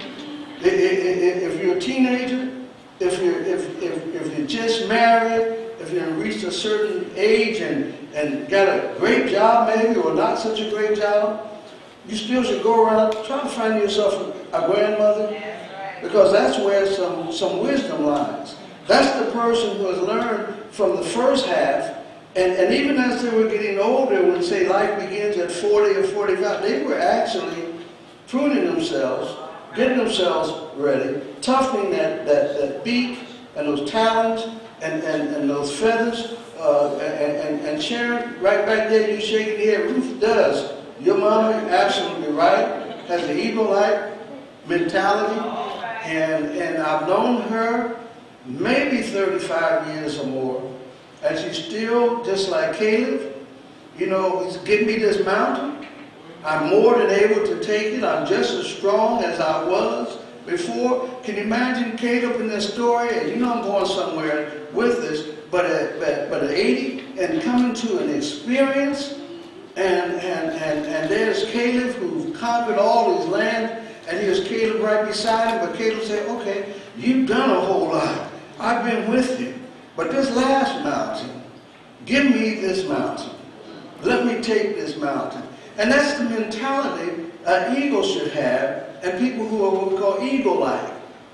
[SPEAKER 8] If you're a teenager, if you're, if, if, if you're just married, if you've reached a certain age and, and got a great job maybe, or not such a great job, you still should go around, try to find yourself a, a grandmother, because that's where some, some wisdom lies. That's the person who has learned from the first half, and, and even as they were getting older, when say life begins at forty or forty-five, they were actually pruning themselves, getting themselves ready, toughening that, that, that beak and those talons and, and, and those feathers, uh, and, and, and Sharon, right back there, you shaking your head, Ruth does. Your mama, absolutely right, has an eagle-like mentality, and, and I've known her maybe thirty-five years or more, and she's still just like Caleb. You know, he's giving me this mountain. I'm more than able to take it. I'm just as strong as I was before. Can you imagine Caleb in this story? And you know I'm going somewhere with this, but at, but, but at eighty and coming to an experience. And, and, and, and there's Caleb who conquered all his land, and here's Caleb right beside him, but Caleb said, okay, you've done a whole lot. I've been with you. But this last mountain, give me this mountain. Let me take this mountain. And that's the mentality an eagle should have, and people who are what we call eagle-like.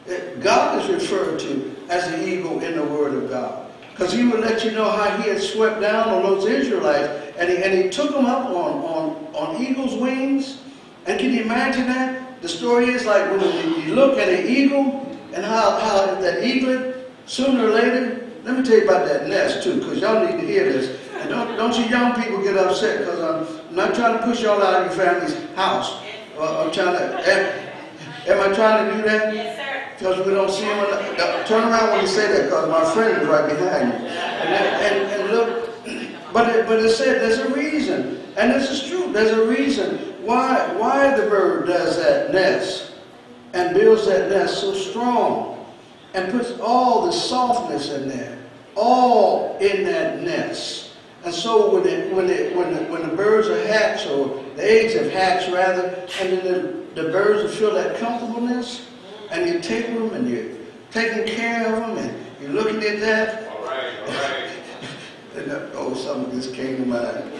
[SPEAKER 8] God is referred to as the eagle in the Word of God. Because he would let you know how he had swept down on those Israelites, and he, and he took them up on, on, on eagle's wings. And can you imagine that? The story is like when you look at an eagle, and how, how that eaglet, sooner or later, let me tell you about that nest too, because y'all need to hear this. And don't, don't you young people get upset, because I'm not trying to push y'all out of your family's house. Uh, I'm trying to, am, am I trying to do that?
[SPEAKER 5] Yes, sir.
[SPEAKER 8] Because we don't see him. On the, turn around when you say that, because my friend is right behind you. And, and, and look, but it, but it said there's a reason, and this is true. There's a reason why why the bird does that nest and builds that nest so strong, and puts all the softness in there, all in that nest. And so when it, when it, when the, when the birds are hatched, or the eggs have hatched rather, and then the, the birds will feel that comfortableness. And you take them, and you're taking care of them, and you're looking at that.
[SPEAKER 9] All right, all right.
[SPEAKER 8] And that, oh, something just came to mind.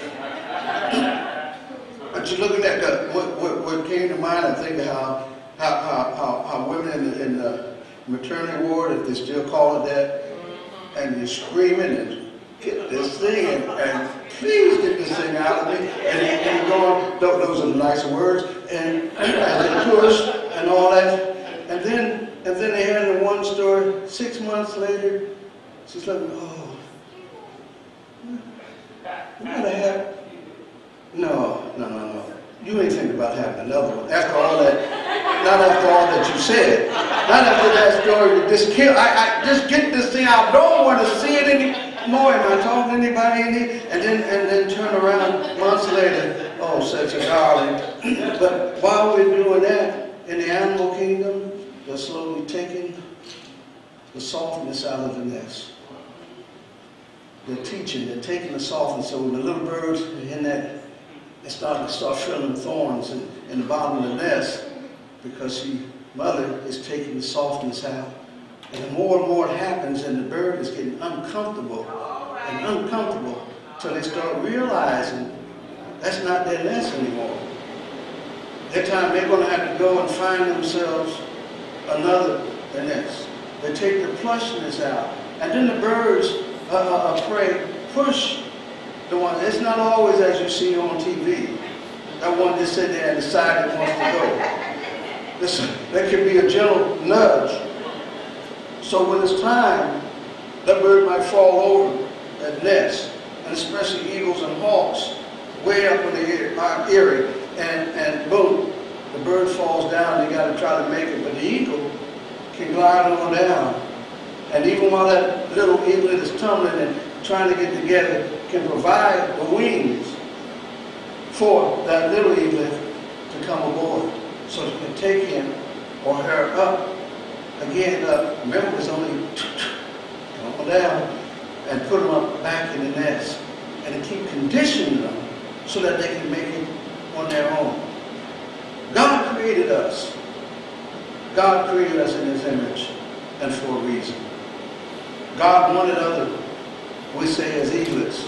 [SPEAKER 8] But you're looking at the, what, what, what came to mind, I think how, how, how, how, how women in the, in the maternity ward, if they still call it that, and you're screaming, and get this thing, and, and please get this thing out of me. And, and you're going, those are the nice words, and, and they push, and all that. And then, and then they had in one story, six months later, she's like, oh, we gotta have, no, no, no, no. You ain't thinking about having another one. After all that, not after all that you said. Not after that story, just kill, I, I, just get this thing out. I don't want to see it anymore. Am I talking to anybody? Any? And then, and then turn around months later, oh, Oh, such a darling. But while we're doing that, in the animal kingdom, they're slowly taking the softness out of the nest. They're teaching, they're taking the softness. So when the little birds in that, they start to start feeling thorns in, in the bottom of the nest because she, mother is taking the softness out. And the more and more it happens, and the bird is getting uncomfortable and uncomfortable until they start realizing that's not their nest anymore. That time they're going to have to go and find themselves another nest. They take the plushness out. And then the birds uh, uh, prey push the one. It's not always as you see on T V. That one just sit there and decide it wants to go. This, that can be a gentle nudge. So when it's time, that bird might fall over that nest, and especially eagles and hawks, way up in the area, and, and boom, the bird falls down. You got to try to make it, but the eagle can glide on down. And even while that little eaglet is tumbling and trying to get together, can provide the wings for that little eaglet to come aboard, so you can take him or her up, again up. Remember, it's only come down and put them up back in the nest, and to keep conditioning them so that they can make it on their own. God created us. God created us in His image, and for a reason. God wanted other, we say, as eaglets.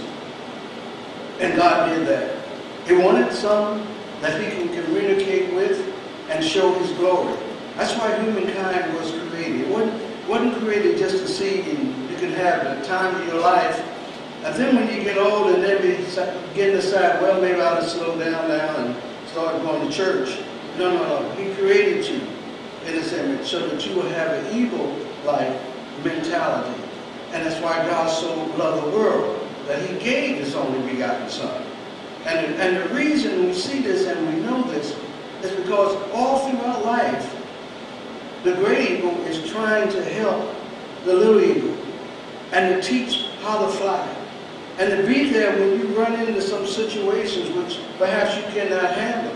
[SPEAKER 8] And God did that. He wanted some that He can communicate with and show His glory. That's why humankind was created. It wasn't, wasn't created just to see and you can have the time of your life. And then when you get old and then begin to decide, well, maybe I ought to slow down now and start going to church. No, no, no. He created you in His image so that you will have an eagle-like mentality. And that's why God so loved the world, that He gave His only begotten Son. And, and the reason we see this and we know this is because all throughout life, the great eagle is trying to help the little eagle and to teach how to fly. And to be there when you run into some situations which perhaps you cannot handle.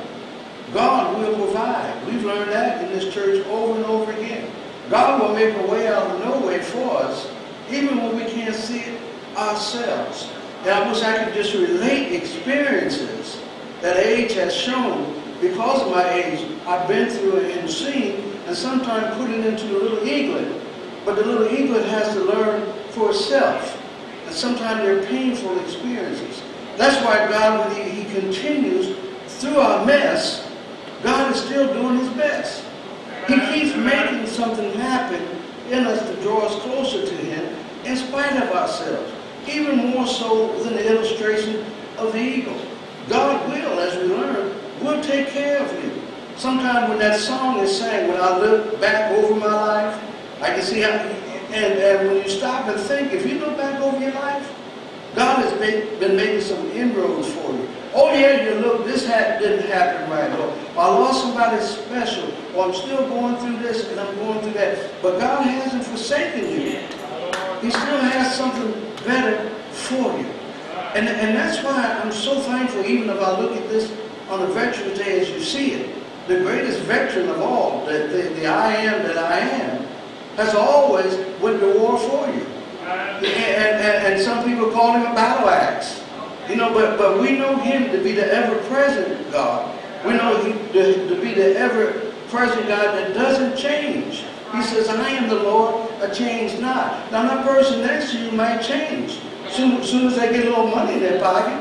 [SPEAKER 8] God will provide. We've learned that in this church over and over again. God will make a way out of no way for us, even when we can't see it ourselves. And I wish I could just relate experiences that age has shown. Because of my age, I've been through it and seen, and sometimes put it into the little eaglet. But the little eaglet has to learn for itself. And sometimes they're painful experiences. That's why God, when He, he continues through our mess, God is still doing His best. He keeps making something happen in us to draw us closer to Him in spite of ourselves. Even more so than the illustration of the eagle. God will, as we learn, will take care of you. Sometimes when that song is sang, when I look back over my life, I can see how, and, and when you stop and think, if you look back over your life, God has made, been making some inroads for you. Oh yeah, you look, this ha didn't happen right, or I lost somebody special, or I'm still going through this and I'm going through that. But God hasn't forsaken you. He still has something better for you. And, and that's why I'm so thankful, even if I look at this on a Veterans Day as you see it, the greatest veteran of all, the, the, the I am that I am, has always went to war for you. And, and, and some people call Him a battle axe. You know, but, but we know Him to be the ever-present God. We know Him to, to be the ever-present God that doesn't change. He says, I am the Lord, I change not. Now that person next to you might change. Soon, soon as they get a little money in their pocket,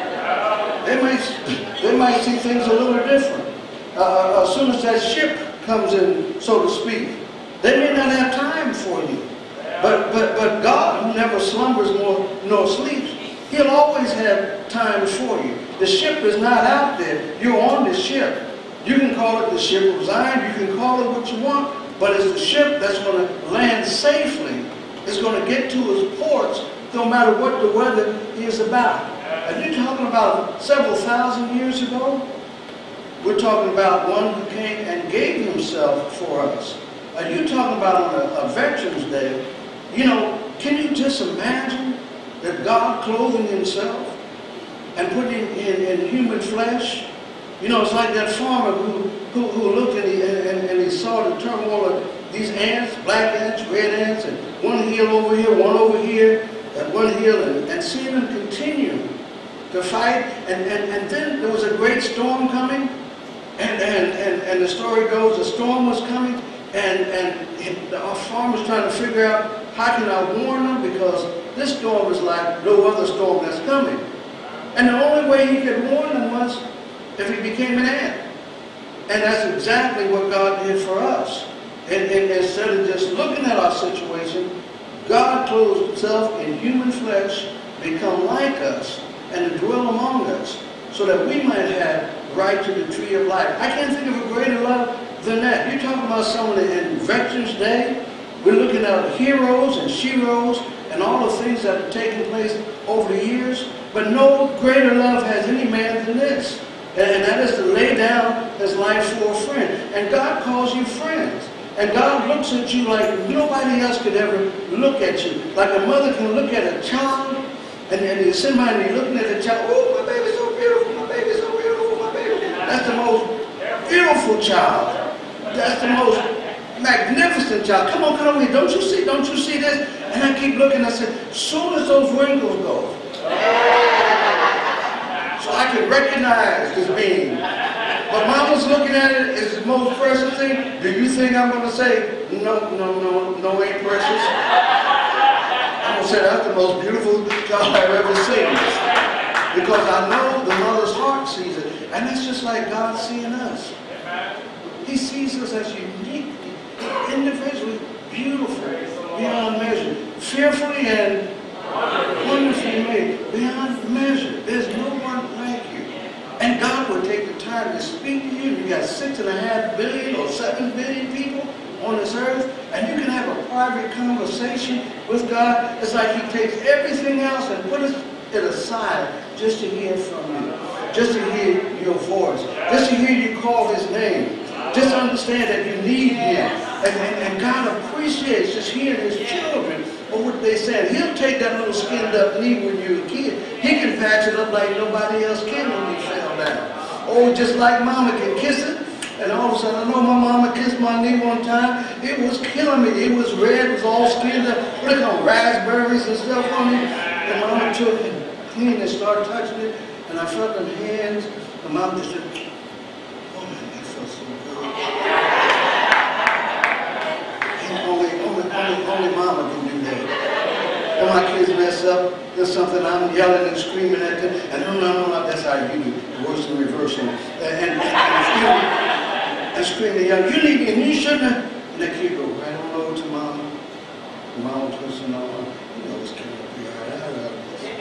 [SPEAKER 8] they might, they might see things a little different. Uh, as soon as that ship comes in, so to speak, they may not have time for you. But, but, but God, who never slumbers nor, nor sleeps, He'll always have time for you. The ship is not out there. You're on the ship. You can call it the ship of Zion. You can call it what you want. But it's the ship that's going to land safely. It's going to get to its ports no matter what the weather is about. And you're talking about several thousand years ago? We're talking about one who came and gave Himself for us. And you're talking about on a, a Veterans Day. You know, can you just imagine that God clothing Himself and put him in, in human flesh. You know, it's like that farmer who, who, who looked and he, and, and he saw the turmoil of these ants, black ants, red ants, and one hill over here, one over here, and one hill, and, and seeing them continue to fight. And, and, and then there was a great storm coming, and, and, and, and the story goes, the storm was coming, and, and the farmer was trying to figure out, how can I warn them? Because this storm is like no other storm that's coming. And the only way he could warn them was if he became an ant. And that's exactly what God did for us. And, and instead of just looking at our situation, God clothed himself in human flesh, become like us, and to dwell among us, so that we might have right to the tree of life. I can't think of a greater love than that. You're talking about someone in Veterans Day. We're looking at heroes and sheroes and all the things that have taken place over the years. But no greater love has any man than this. And that is to lay down his life for a friend. And God calls you friends. And God looks at you like nobody else could ever look at you. Like a mother can look at a child, and then you sit by and you're looking at the child, oh, my baby's so beautiful, my baby's so beautiful, my baby. That's the most beautiful child. That's the most magnificent child. Come on, come on, don't you see, don't you see this? And I keep looking, I said, soon as those wrinkles go, so I can recognize this being. But Mama's looking at it as the most precious thing. Do you think I'm going to say, no, no, no, no, ain't precious? I'm going to say that's the most beautiful child I've ever seen. Because I know the mother's heart sees it. And that's just like God seeing us. He sees us as unique, individually beautiful, beyond measure, fearfully and wonderfully made, beyond measure. There's no one like you. And God would take the time to speak to you. You got six and a half billion or seven billion people on this earth, and you can have a private conversation with God. It's like he takes everything else and puts it aside just to hear from you, just to hear your voice, just to hear you call his name. Just understand that you need him. And, and, and God appreciates just hearing his children or what they said. He'll take that little skinned up knee when you're a kid. He can patch it up like nobody else can when he fell down. Or just like mama can kiss it. And all of a sudden, I know my mama kissed my knee one time. It was killing me. It was red. It was all skinned up. Look on raspberries and stuff on it. And mama took it and cleaned and started touching it. And I felt them hands. And mama just said, Only, only, only, only mama can do that. When my kids mess up, there's something I'm yelling and screaming at them, and no, no, no, no, that's how you do it. Worse than reversal. And, and, and, and screaming and yelling, you need me, and you shouldn't have. And the kid go right on over to mama. Mama twisting on, you know, this kid will be all right.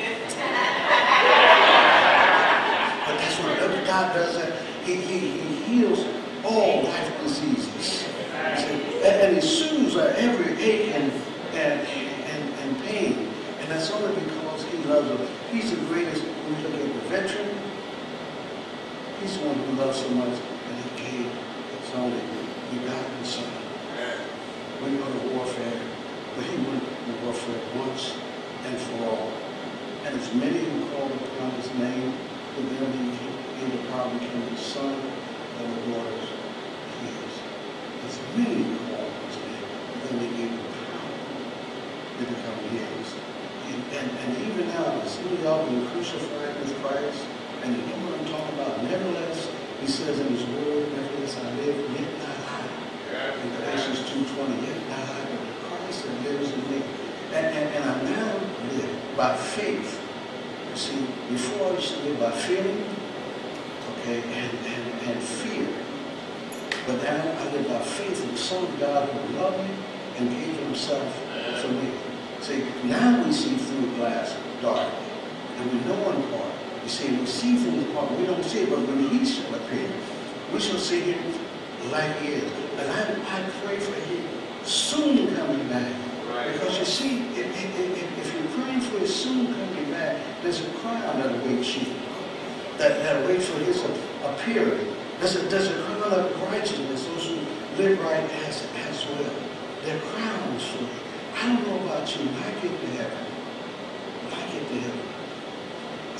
[SPEAKER 8] But that's what God does. That. He, he, he heals all life diseases. And he soothes our every ache and, and, and, and pain. And that's only because he loves us. He's the greatest. When we look at the veteran, he's the one who loves so much that he gave his only begotten son. We go to warfare, but he went to warfare once and for all. And as many who call upon his name, to them he gave the power to become the son and the daughters of his. As many who call upon his name, then they gave the power to become his. And, and, and even now, some of y'all been crucified with Christ, and you know what I'm talking about. Nevertheless, he says in his word, nevertheless I live, yet not I. In Galatians two twenty, yet not I, but Christ that lives in me. And, and, and I now live by faith. You see, before I used to live by feeling, okay, and, and, and fear. But now I live by faith in the Son of God who loved me and gave himself for me. See, now we see through glass darkly, and we know in part. You see, we see through the part, we don't see it, but when he shall appear, we shall see him like he is. And I, I pray for him soon coming back. Because you see, if, if, if you're praying for his soon coming back, there's a crown that awaits you, that, that awaits for his appearing. There's a, there's a crown of righteousness, those who live right as, as well. There are crowns for you. I don't know about you, when I get to heaven, when I get to heaven,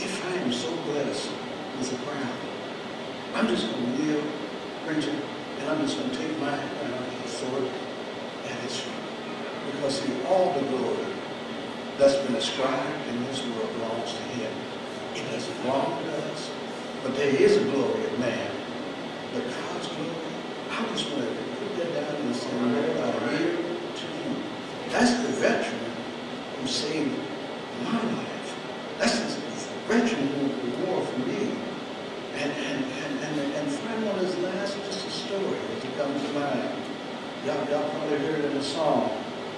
[SPEAKER 8] if I am so blessed with a crown, I'm just going to kneel, preacher, and I'm just going to take my crown and throw it at his feet. Because see, all the glory that's been ascribed in this world belongs to him. It doesn't belong to us, but there is a glory of man. But God's glory, I just want to put that down and say, Lord, I yield to you. That's the veteran who saved my life. That's the veteran who went to war for me. And and and and, and finally on his last, just a story that comes to mind. Y'all, y'all probably heard it in a song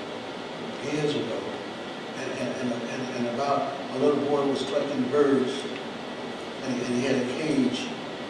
[SPEAKER 8] years ago. And, and, and, and about a little boy was collecting birds, and he, and he had a cage.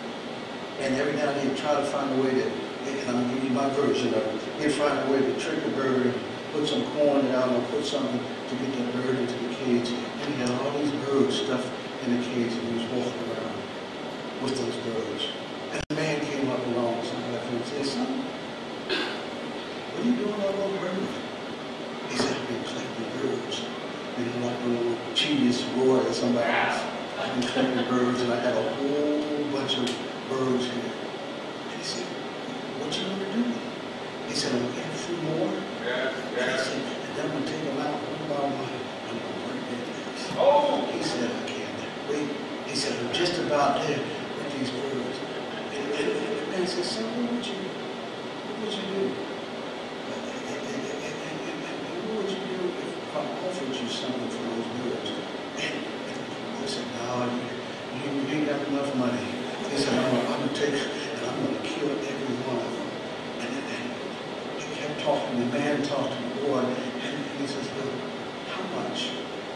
[SPEAKER 8] And every now and then he'd try to find a way to, and I'm giving you my version of it, he'd find a way to trick a bird and put some corn down or put something to get that bird into the cage. And he had all these birds stuffed in the cage, and he was walking around with those birds. And a man came up along somebody and said, son, what are you doing all those birds? He said, I've been collecting birds. You know, like a little cheese roar or somebody else. I've been collecting birds, and I had a whole bunch of birds here. And he said, what you going to do? He said, I'm going to get a few more. Yeah, yeah. And he said, and then I'm going to take them out one by one. I'm going to burn their necks. Oh! He said, I can't wait. He said, I'm just about there with these birds. And, and, and the man said, son, what would you, what would you do? And, and, and, and, and, and what would you do if I offered you something for those birds? And, and the boy said, no, you, you, you ain't got enough money. He said, I'm going to take and I'm going to kill every one of them. And, and, and he kept talking, the man talked to the boy, and he says, look, how much,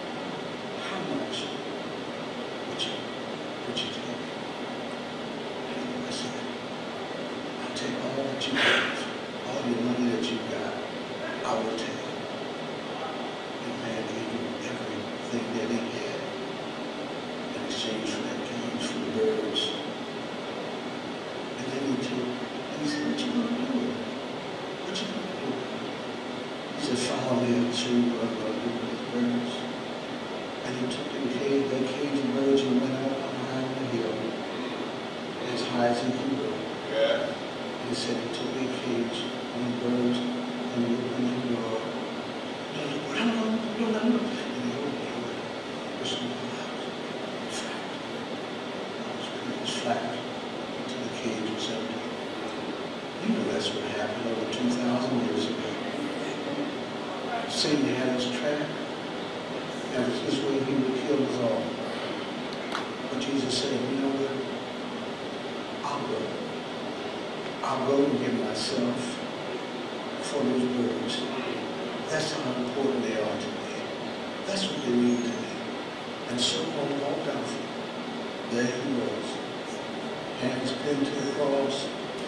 [SPEAKER 8] how much would you, would you take? And the boy said, I'll take all that you have, all your money that you got, I will take. And the man gave him everything that he had in exchange for that cage for the birds. And then he took, and he said, what you going to do? What you going to do? He said, follow me up to what I'm going to do with the birds. And he took the cage, that cage of birds and went out behind the hill as high as he could go. Yeah. And he said he took the cage and the birds and he opened the door. And he said, no, no, no, no, no. And he opened the door. It was flat. It was flat. The cage was empty. You know that's what happened over two thousand years ago. Satan had his trap, and it was this way he would kill us all. But Jesus said, you know what? I'll go. I'll go and give myself for those birds. That's how important they are to me. That's what they mean to me. And so I walked out. There he was. Hands pinned to the cross,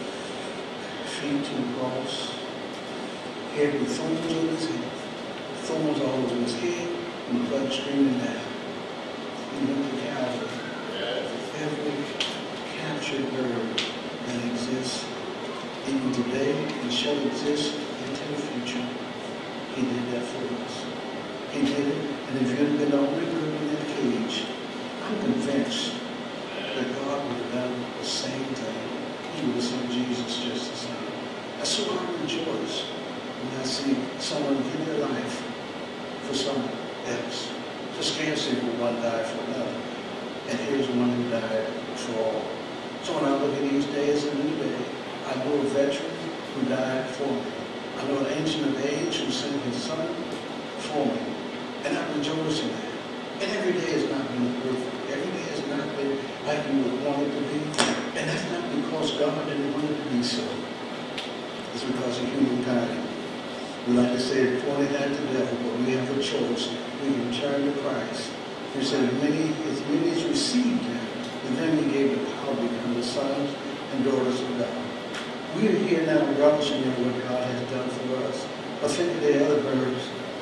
[SPEAKER 8] feet to the cross, head with thorns on his head, thorns all over his head, and blood streaming down. He went to Calvary. Every captured bird that exists, even today, and shall exist into the future, he did that for us. He did it, and if you'd been the only bird in that cage, I'm convinced that God would have done the same thing. He would have seen Jesus just the same. And so I rejoice when I see someone give their life for someone else. Just scarcely will one die for another. And here's one who died for all. So when I look at these days and new day, I know a veteran who died for me. I know an ancient of age who sent his son for me. And I rejoice in that. And every day has not been perfect. Every day has not been like you would want it to be. And that's not because God didn't want it to be so. It's because of humankind. We like to say it pointed at the devil, but we have a choice. We can turn to Christ. He said, many, as many as received him, and then he gave the power to become the sons and daughters of God. We are here now relishing in what God has done for us. But think of the other birds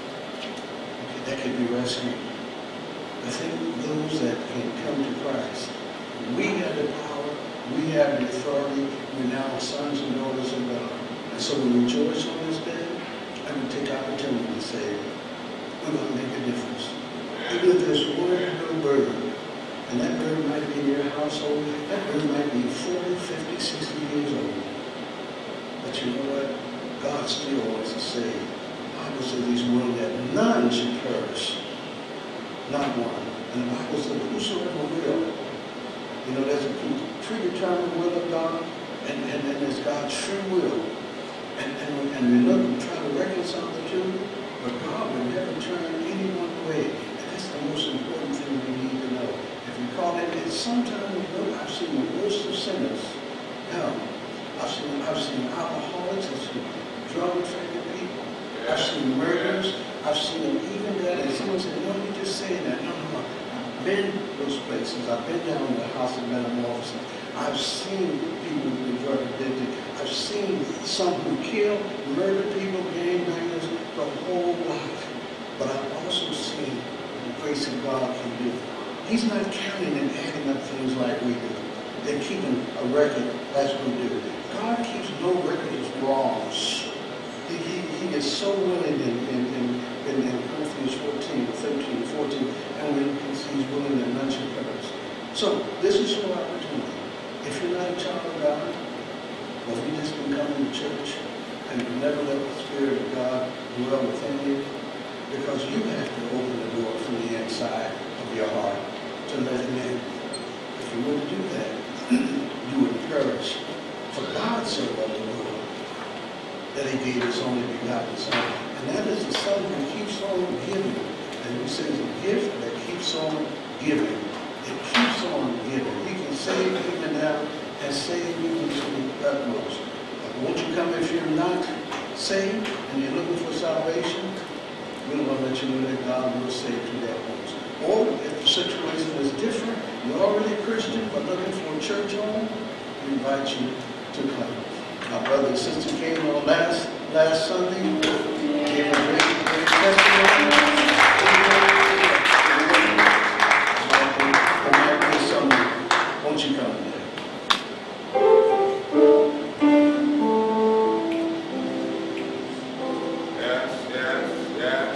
[SPEAKER 8] that can be rescued. I think those that can come to Christ, we have the power, we have the authority, we're now sons and daughters of God. And so we rejoice on this day, and we take opportunity to say, we're going to make a difference. Even if there's one little bird And that bird might be in your household. That bird might be forty, fifty, sixty years old. But you know what? God still wants to save. The Bible says he's willing that none should perish. Not one. And the Bible says whosoever will. You know, there's a predetermined will of God, and, and, and there's God's true will. And, and, and we look and try to reconcile the two, but God will never turn anyone away. And that's the most important thing we need to know. If you call it, and sometimes, you know, I've seen the worst of sinners. Now, I've seen, I've seen alcoholics, I've seen drug-affected people, I've seen murders, I've seen even that, and someone said, no, you're just saying that. No, no, no. I've been those places. I've been down in the house of metamorphosis. I've seen people who are drug addicted. I've seen some who kill, murder people, gangbangers, the whole lot. But I've also seen the grace of God can do. He's not counting and adding up things like we do. They're keeping a record as we do. God keeps no record of wrongs. He, he, he is so willing in, in, in, in, in Corinthians fourteen, thirteen, fourteen, and when he's willing that none should perish. So this is your opportunity. If you're not a child of God, or if you've just been coming to church and you never let the Spirit of God dwell within you, because you have to open the door from the inside of your heart to let him in. If you were to do that, you would perish. For God so loved the world that he gave his only begotten Son. And that is the Son who keeps on giving. And he says a gift that keeps on giving. It keeps on giving. He can save even now and save even to the utmost. But won't you come if you're not saved and you're looking for salvation? We want to let you know that God will save you that much. Or if the situation is different, you're already a Christian but looking for a church home, we invite you to come. My brother and sister came on last last Sunday, gave a great, great testimony. There might be some, won't you come today?
[SPEAKER 2] Yes, yes, yes.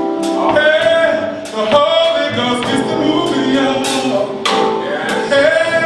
[SPEAKER 2] Hey!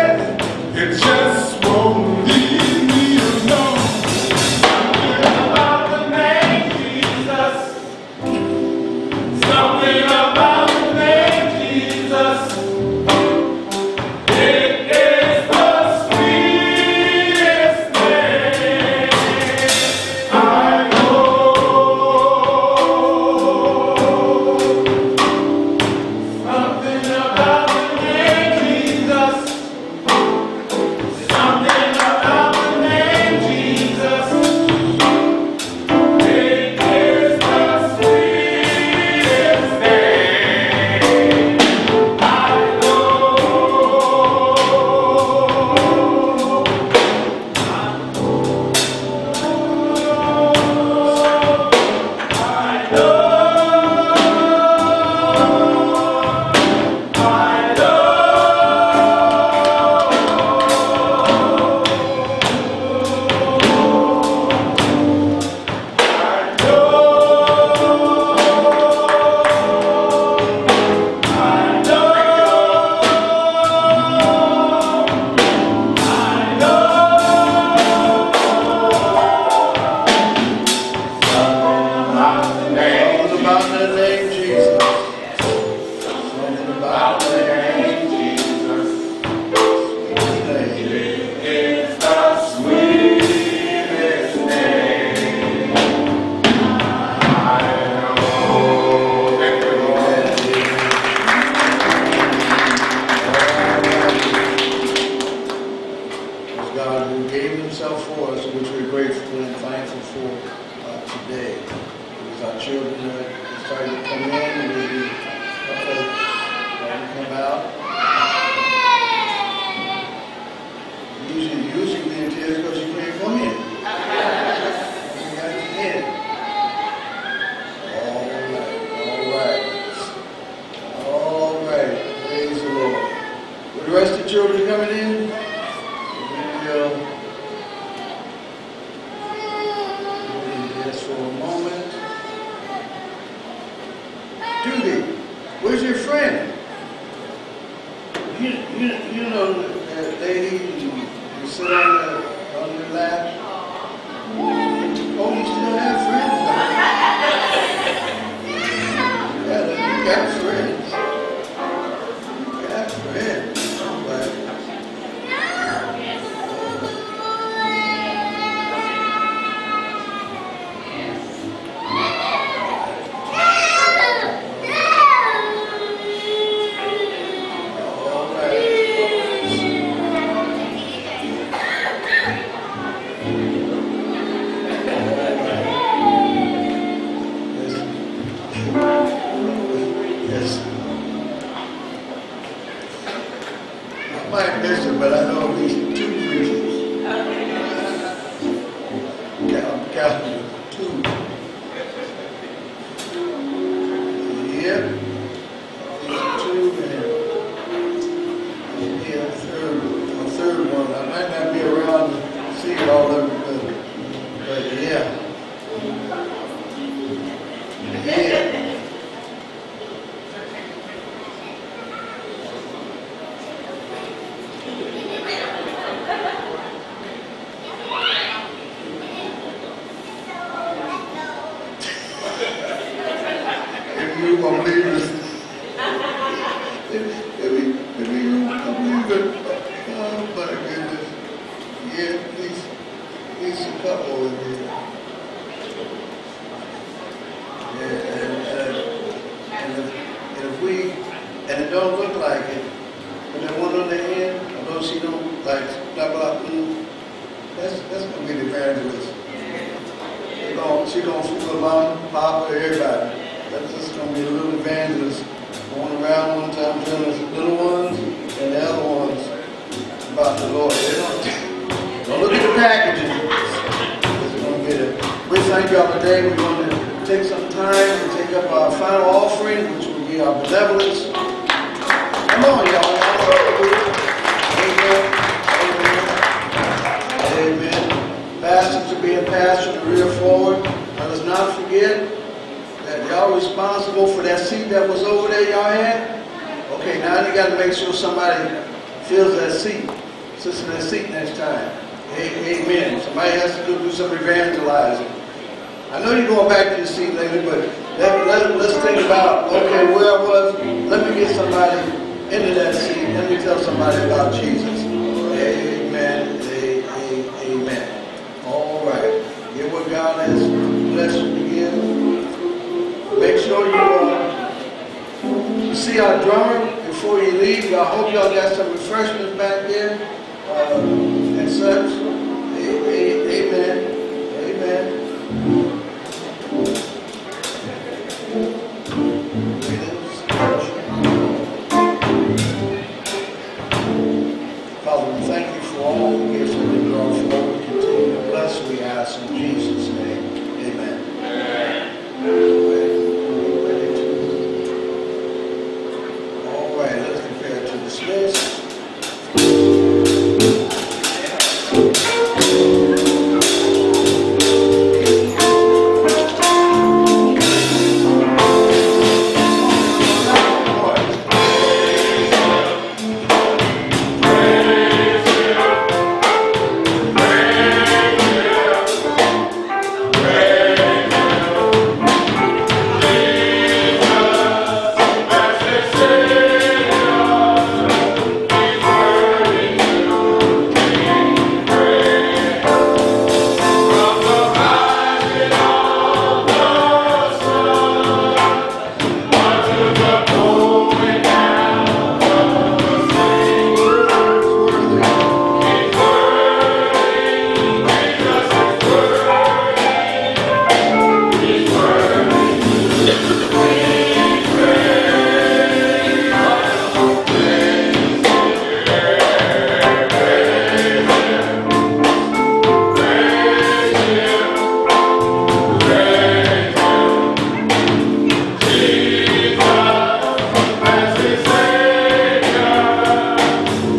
[SPEAKER 8] rest of the children coming in? We'll wait just for a moment. Judy, where's your friend? You, you, you know that lady you, you sit on, the, on your lap? Oh, you still have friends? Yeah, you got friends. You got friends. All right. But I know at least two preachers. Count, count, two. Yep. These two and yeah, a third, a third one. I might not be around to see all of them, but, but yeah. Yeah. Believers. If, if, if you believe it, oh my goodness. Yeah, at least, at least a couple in here. Yeah, and, and, and, if, and if we, and it don't look like it, but that one on the end, although she don't like, blah, blah, blah, that's, that's going to be the evangelist. She's going she gonna fool along, pop with everybody. That's just going to be a little evangelist going around one time telling us the little ones and the other ones about the Lord. They don't, don't look at the packaging. It's going to get it. We thank y'all today. We're going to take some time and take up our final offering, which will be our benevolence. Come on, y'all. Amen. Amen. Amen. Pastors to be a pastor to rear forward. Let us not forget that y'all responsible for that seat that was over there y'all had? Okay, now you got to make sure somebody fills that seat, sits in that seat next time. Amen. Somebody has to go do some evangelizing. I know you're going back to your seat later, but let, let, let's think about, okay, where I was, let me get somebody into that seat. Let me tell somebody about Jesus. Amen. Amen. All right. Get what God has blessed you to give. Make sure you, uh, you see our drummer before you leave. I hope y'all got some refreshments back there uh, and such. Amen. Amen. Father, we thank you for all the gifts that we draw forward. Continue to bless, we ask in Jesus' name. Amen. Amen. Dismiss.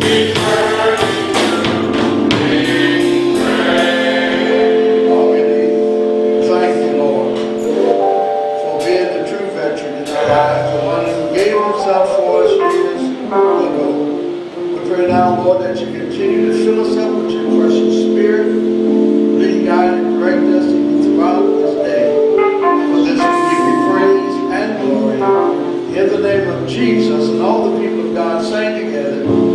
[SPEAKER 8] In the name of Jesus, and all the people of God sang together.